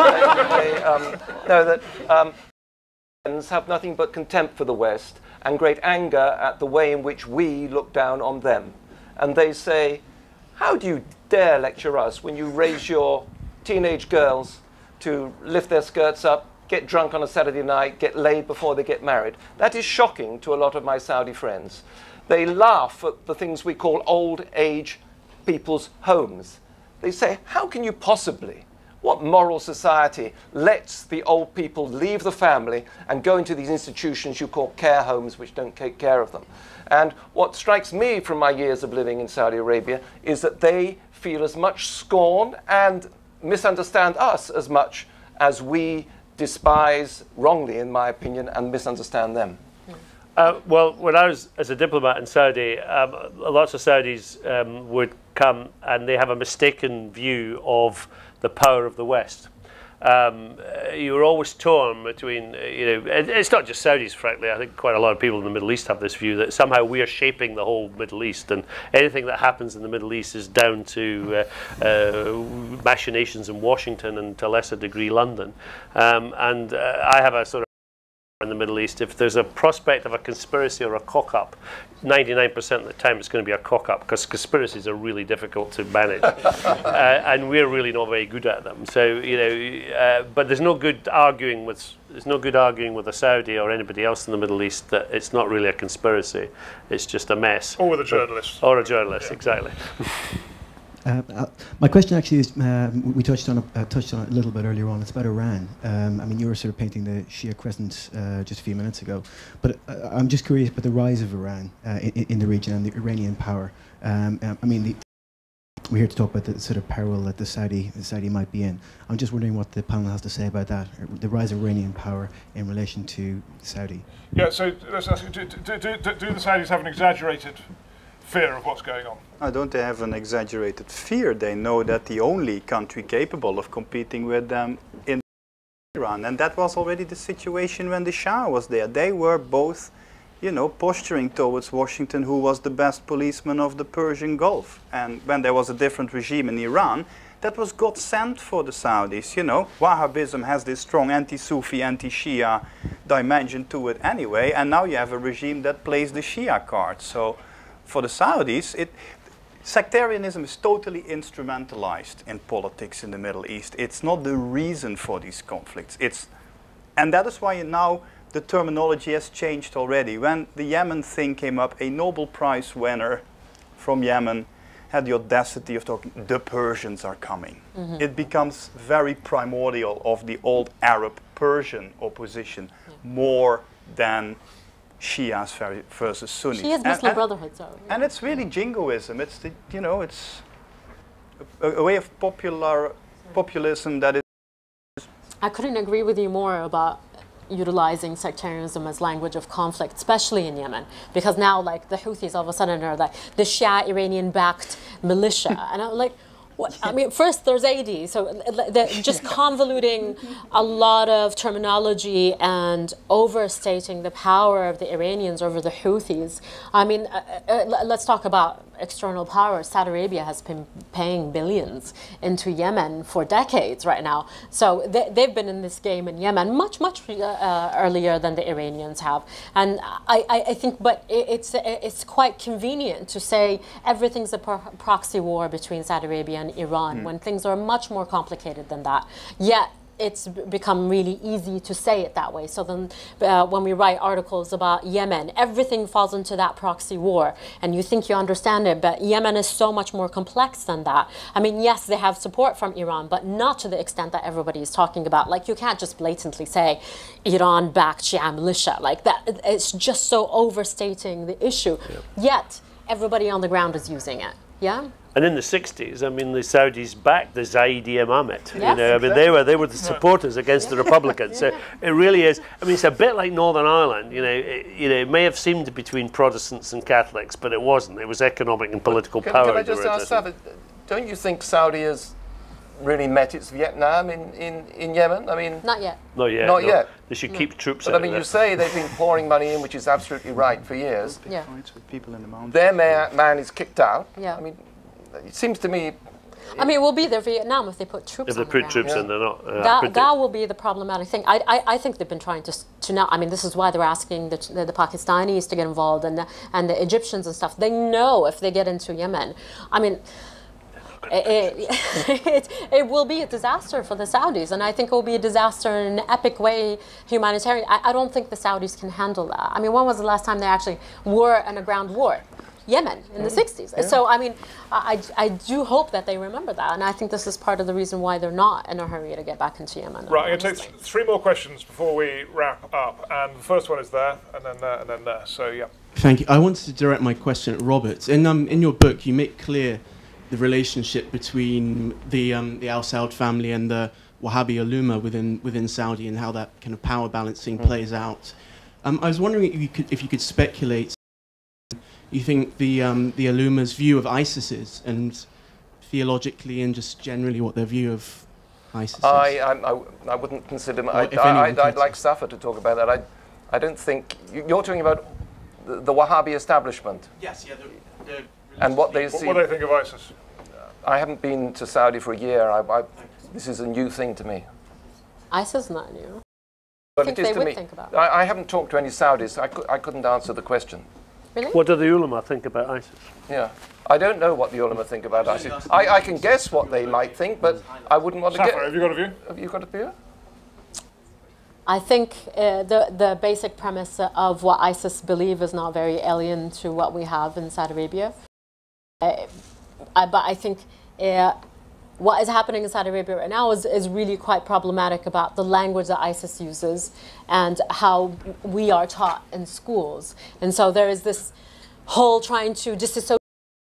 Americans have nothing but contempt for the West and great anger at the way in which we look down on them. And they say, how do you dare lecture us when you raise your teenage girls to lift their skirts up, get drunk on a Saturday night, get laid before they get married? That is shocking to a lot of my Saudi friends. They laugh at the things we call old age people's homes. They say, how can you possibly, what moral society lets the old people leave the family and go into these institutions you call care homes which don't take care of them? And what strikes me from my years of living in Saudi Arabia is that they feel as much scorn and misunderstand us as much as we despise, wrongly in my opinion, and misunderstand them. Well, when I was as a diplomat in Saudi, lots of Saudis would come and they have a mistaken view of the power of the West. You were always torn between, it's not just Saudis, frankly. I think quite a lot of people in the Middle East have this view that somehow we are shaping the whole Middle East, and anything that happens in the Middle East is down to machinations in Washington and to a lesser degree London. I have a sort of in the Middle East, if there's a prospect of a conspiracy or a cock-up, 99% of the time it's going to be a cock-up, because conspiracies are really difficult to manage, and we're really not very good at them. So but there's no good arguing with a Saudi or anybody else in the Middle East that it's not really a conspiracy. It's just a mess. Or with a journalist. Or a journalist, yeah. Exactly. My question actually is, we touched on it a little bit earlier on. It's about Iran. I mean, you were sort of painting the Shia crescent just a few minutes ago, but I'm just curious about the rise of Iran in the region and the Iranian power. I mean, the we're here to talk about the sort of peril that the Saudi might be in. I'm just wondering what the panel has to say about that, the rise of Iranian power in relation to Saudi. Yeah, so let's ask you, do the Saudis have an exaggerated fear of what's going on? Don't they have an exaggerated fear? They know that the only country capable of competing with them in Iran, and that was already the situation when the Shah was there. They were both, you know, posturing towards Washington, who was the best policeman of the Persian Gulf. And when there was a different regime in Iran, that was God sent for the Saudis. You know, Wahhabism has this strong anti-Sufi, anti-Shia dimension to it anyway, and now you have a regime that plays the Shia card. So for the Saudis, sectarianism is totally instrumentalized in politics in the Middle East. It's not the reason for these conflicts. And that is why now the terminology has changed already. When the Yemen thing came up, a Nobel Prize winner from Yemen had the audacity of talking, the Persians are coming. Mm-hmm. It becomes very primordial of the old Arab-Persian opposition, more than Shias versus Sunnis. Shias Muslim Brotherhood, so. And it's really jingoism. It's the, you know, it's a way of populism that is. I couldn't agree with you more about utilizing sectarianism as language of conflict, especially in Yemen, because now, like, the Houthis all of a sudden are like the Shia Iranian-backed militia, and I'm like, what? I mean, first there's AD, so they're just convoluting a lot of terminology and overstating the power of the Iranians over the Houthis. I mean, let's talk about external power. Saudi Arabia has been paying billions into Yemen for decades right now. So they've been in this game in Yemen much earlier than the Iranians have. And I think, but it's quite convenient to say everything's a proxy war between Saudi Arabia and Iran when things are much more complicated than that. Yet it's become really easy to say it that way. So then when we write articles about Yemen, everything falls into that proxy war. And you think you understand it, but Yemen is so much more complex than that. I mean, yes, they have support from Iran, but not to the extent that everybody is talking about. Like, you can't just blatantly say Iran-backed Shia militia. Like that, it's just so overstating the issue. Yeah. Yet, everybody on the ground is using it. Yeah? And in the 60s, I mean, the Saudis backed the Zaidi Imamate. Yes, you know, exactly. I mean, they were the supporters against the Republicans. So it really is. I mean, it's a bit like Northern Ireland. You know, it may have seemed between Protestants and Catholics, but it wasn't. It was economic and political power. Can I just ask Safed, don't you think Saudi has really met its Vietnam in Yemen? I mean, not yet. Not yet. Not yet. They should keep troops. But I mean, you say they've been pouring money in, which is absolutely right for years. Yeah. With people in the mountains. Their man is kicked out. Yeah. I mean, it seems to me. I mean, it will be their Vietnam if they put troops if on they put the troops ground. in, they're not. That will be the problematic thing. I think they've been trying to now. I mean, this is why they're asking the Pakistanis to get involved and the Egyptians and stuff. They know if they get into Yemen, I mean, it will be a disaster for the Saudis, and I think it will be a disaster in an epic way, humanitarian. I don't think the Saudis can handle that. I mean, when was the last time they actually were in a ground war? Yemen in the 60s. Yeah. So, I mean, I do hope that they remember that, and I think this is part of the reason why they're not in a hurry to get back into Yemen. Right, I'm going to take three more questions before we wrap up, and the first one is there, and then there, and then there. So, yeah. Thank you. I wanted to direct my question at Robert. In your book, you make clear the relationship between the Al Saud family and the Wahhabi ulama within Saudi, and how that kind of power balancing plays out. I was wondering if you could speculate. You think the ulama's view of ISIS is, and theologically and just generally what their view of ISIS is? I wouldn't consider. I'd like Safa to talk about that. I don't think you're talking about the Wahhabi establishment. Yes, yeah. And what they see. What do they think of ISIS? I haven't been to Saudi for a year. This is a new thing to me. ISIS is not new. But I think they would think about it. I haven't talked to any Saudis. I couldn't answer the question. Really? What do the ulama think about ISIS? Yeah, I don't know what the ulama think about ISIS. I can guess what they might think, but I wouldn't want to get. Have you got a view? Have you got a view? I think the basic premise of what ISIS believe is not very alien to what we have in Saudi Arabia. But I think what is happening in Saudi Arabia right now is really quite problematic about the language that ISIS uses and how we are taught in schools. And so there is this whole trying to disassociate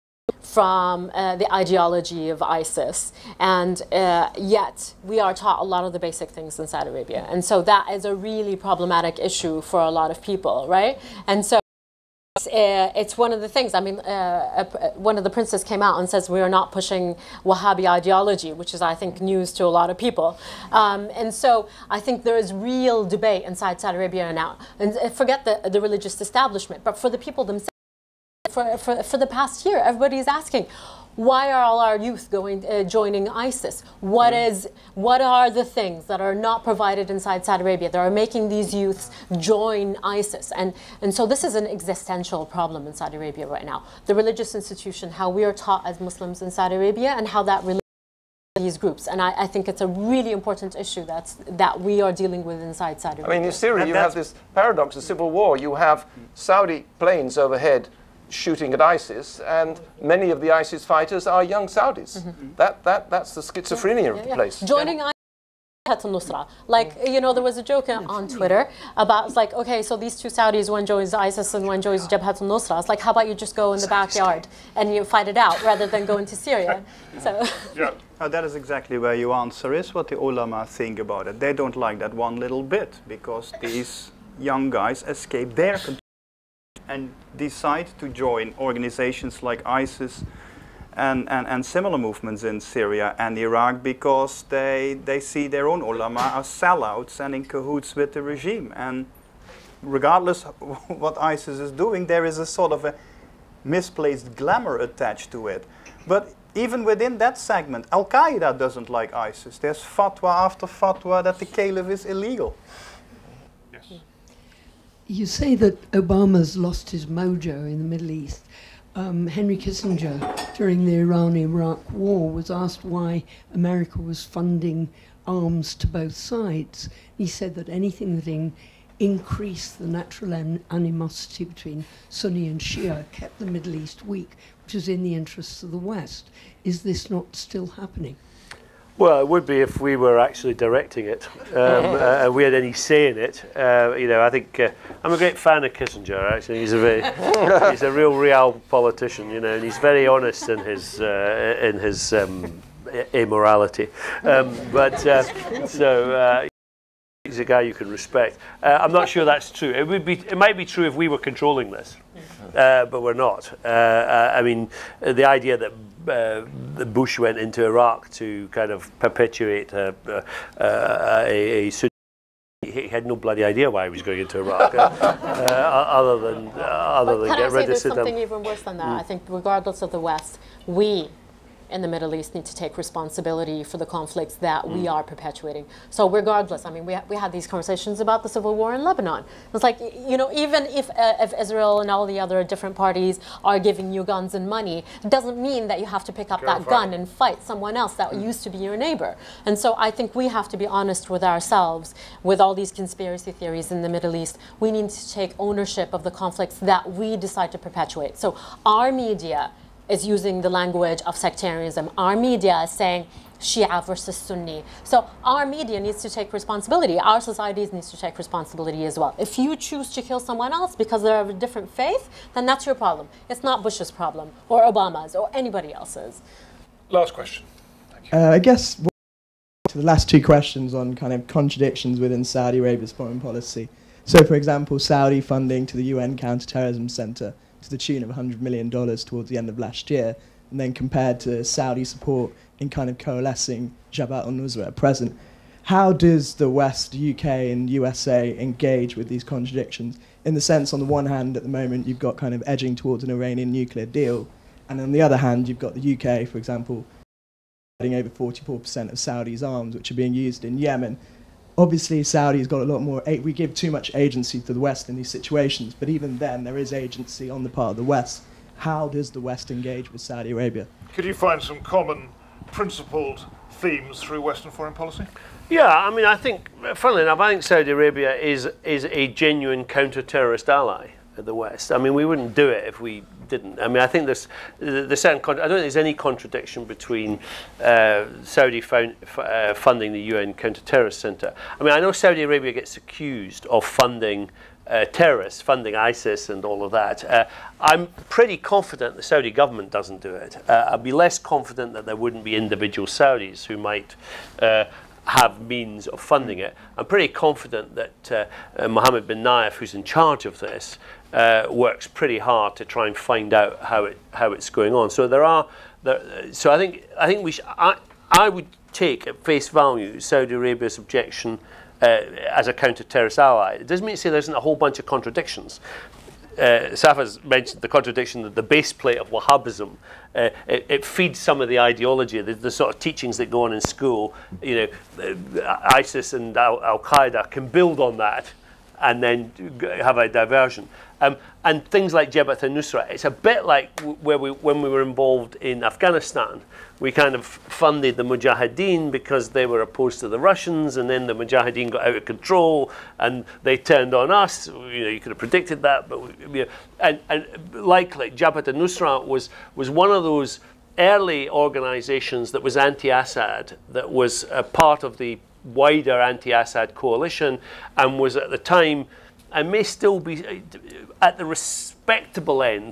from the ideology of ISIS, and yet we are taught a lot of the basic things in Saudi Arabia, and so that is a really problematic issue for a lot of people, right? And so it's one of the things. I mean, one of the princes came out and says we are not pushing Wahhabi ideology, which is, I think, news to a lot of people. And so I think there is real debate inside Saudi Arabia now. And forget the religious establishment, but for the people themselves, for the past year, everybody is asking, why are all our youth joining ISIS? What are the things that are not provided inside Saudi Arabia that are making these youths join ISIS? And so this is an existential problem in Saudi Arabia right now. The religious institution, how we are taught as Muslims in Saudi Arabia, and how that relates to these groups. And I think it's a really important issue that we are dealing with inside Saudi Arabia. I mean, in Syria, you have this paradox, the civil war. You have Saudi planes overhead shooting at ISIS, and many of the ISIS fighters are young Saudis. That's the schizophrenia of the place. Joining Jabhat al-Nusra. Like, you know, there was a joke on Twitter about, it's like, okay, so these two Saudis, one joins ISIS and one joins Jabhat al-Nusra. It's like, how about you just go in the backyard and you fight it out rather than go into Syria? So. That is exactly where your answer is, what the ulama think about it. They don't like that one little bit, because these young guys escape their control and decide to join organizations like ISIS and similar movements in Syria and Iraq, because they see their own ulama as sellouts and in cahoots with the regime. And regardless of what ISIS is doing, there is a sort of a misplaced glamour attached to it. But even within that segment, Al-Qaeda doesn't like ISIS. There's fatwa after fatwa that the caliph is illegal. You say that Obama's lost his mojo in the Middle East. Henry Kissinger, during the Iran-Iraq war, was asked why America was funding arms to both sides. He said that anything that increased the natural animosity between Sunni and Shia kept the Middle East weak, which is in the interests of the West. Is this not still happening? Well, it would be if we were actually directing it, and we had any say in it. You know, I think I'm a great fan of Kissinger. Actually, he's a real real politician. You know, and he's very honest in his immorality. He's a guy you can respect. I'm not sure that's true. It might be true if we were controlling this, but we're not. I mean, the idea that Bush went into Iraq to kind of perpetuate a he had no bloody idea why he was going into Iraq, other than get rid of Saddam. Can I say there's something even worse than that? I think regardless of the West, we in the Middle East need to take responsibility for the conflicts that we are perpetuating. So regardless, I mean, we had these conversations about the civil war in Lebanon. It's like, you know, even if Israel and all the other different parties are giving you guns and money, it doesn't mean that you have to pick up that gun and fight someone else that used to be your neighbor. And so I think we have to be honest with ourselves with all these conspiracy theories in the Middle East. We need to take ownership of the conflicts that we decide to perpetuate. So our media is using the language of sectarianism. Our media is saying Shia versus Sunni. So our media needs to take responsibility. Our societies needs to take responsibility as well. If you choose to kill someone else because they're of a different faith, then that's your problem. It's not Bush's problem, or Obama's, or anybody else's. Last question. Thank you. I guess to the last two questions on kind of contradictions within Saudi Arabia's foreign policy. So, for example, Saudi funding to the UN Counterterrorism Center to the tune of $100 million towards the end of last year, and then compared to Saudi support in kind of coalescing Jabhat al-Nusra at present. How does the West, UK and USA engage with these contradictions? In the sense, on the one hand, at the moment, you've got kind of edging towards an Iranian nuclear deal, and on the other hand, you've got the UK, for example, getting over 44% of Saudi's arms, which are being used in Yemen. Obviously, Saudi's got a lot more, we give too much agency to the West in these situations, but even then, there is agency on the part of the West. How does the West engage with Saudi Arabia? Could you find some common principled themes through Western foreign policy? Yeah, I mean, I think, funnily enough, I think Saudi Arabia is a genuine counter-terrorist ally of the West. I mean, we wouldn't do it if we didn't. I mean, I think there's certain. I don't think there's any contradiction between Saudi funding the UN Counter-Terrorist Center. I mean, I know Saudi Arabia gets accused of funding terrorists, funding ISIS and all of that. I'm pretty confident the Saudi government doesn't do it. I'd be less confident that there wouldn't be individual Saudis who might have means of funding it. I'm pretty confident that Mohammed bin Nayef, who's in charge of this, works pretty hard to try and find out how it's going on. So so I think we I would take at face value Saudi Arabia's objection as a counter-terrorist ally. It doesn't mean to say there isn't a whole bunch of contradictions. Safa's mentioned the contradiction that the base plate of Wahhabism, it feeds some of the ideology, the sort of teachings that go on in school. You know, ISIS and Al-Qaeda can build on that and then have a diversion. And things like Jabhat al-Nusra, it's a bit like when we were involved in Afghanistan. We kind of funded the Mujahideen because they were opposed to the Russians, and then the Mujahideen got out of control and they turned on us. You know, you could have predicted that, but and likely Jabhat al-Nusra was one of those early organizations that was anti-Assad, that was a part of the wider anti-Assad coalition, and was at the time, and may still be, at the respectable end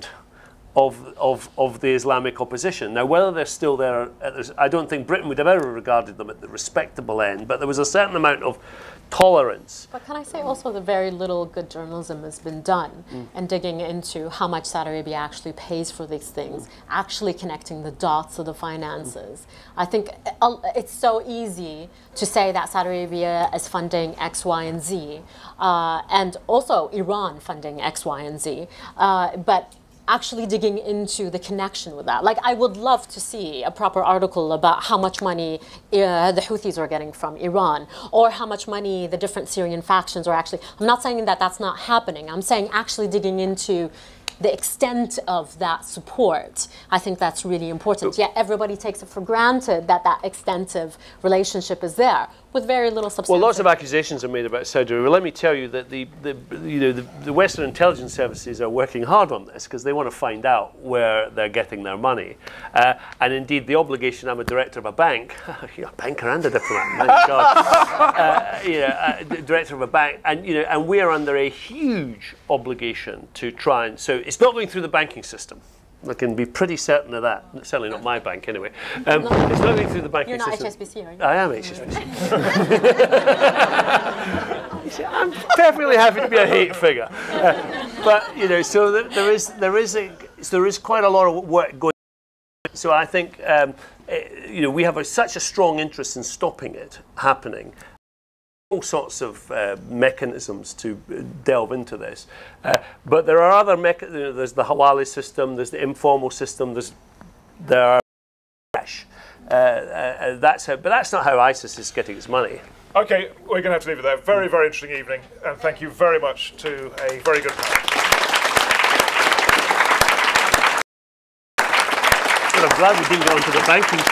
of the Islamic opposition. Now, whether they're still there, I don't think Britain would have ever regarded them at the respectable end, but there was a certain amount of tolerance. But can I say also that very little good journalism has been done in digging into how much Saudi Arabia actually pays for these things, actually connecting the dots of the finances. I think it's so easy to say that Saudi Arabia is funding X, Y, and Z, and also Iran funding X, Y, and Z, but actually digging into the connection with that. Like, I would love to see a proper article about how much money the Houthis are getting from Iran, or how much money the different Syrian factions are actually. I'm not saying that that's not happening. I'm saying actually digging into the extent of that support. I think that's really important. Yet everybody takes it for granted that that extensive relationship is there, with very little substance. Well, lots of accusations are made about Saudi Arabia. Let me tell you that the Western intelligence services are working hard on this because they want to find out where they're getting their money. And indeed, the obligation, I'm a director of a bank, you're a banker and a diplomat, my God. Director of a bank, and we are under a huge obligation to try and, so it's not going through the banking system. I can be pretty certain of that. Certainly not my bank, anyway. It's not going through the banking system. You're not HSBC, are you? I am HSBC. I'm perfectly happy to be a hate figure. But, so there is quite a lot of work going on. So I think, we have such a strong interest in stopping it happening. All sorts of mechanisms to delve into this, but there are other mechanisms. There's the Hawali system, there's the informal system, there are cash. But that's not how ISIS is getting its money. Okay, we're going to have to leave it there. Very, very interesting evening, and thank you very much to a very good panel. Well, I'm glad we didn't go into the banking.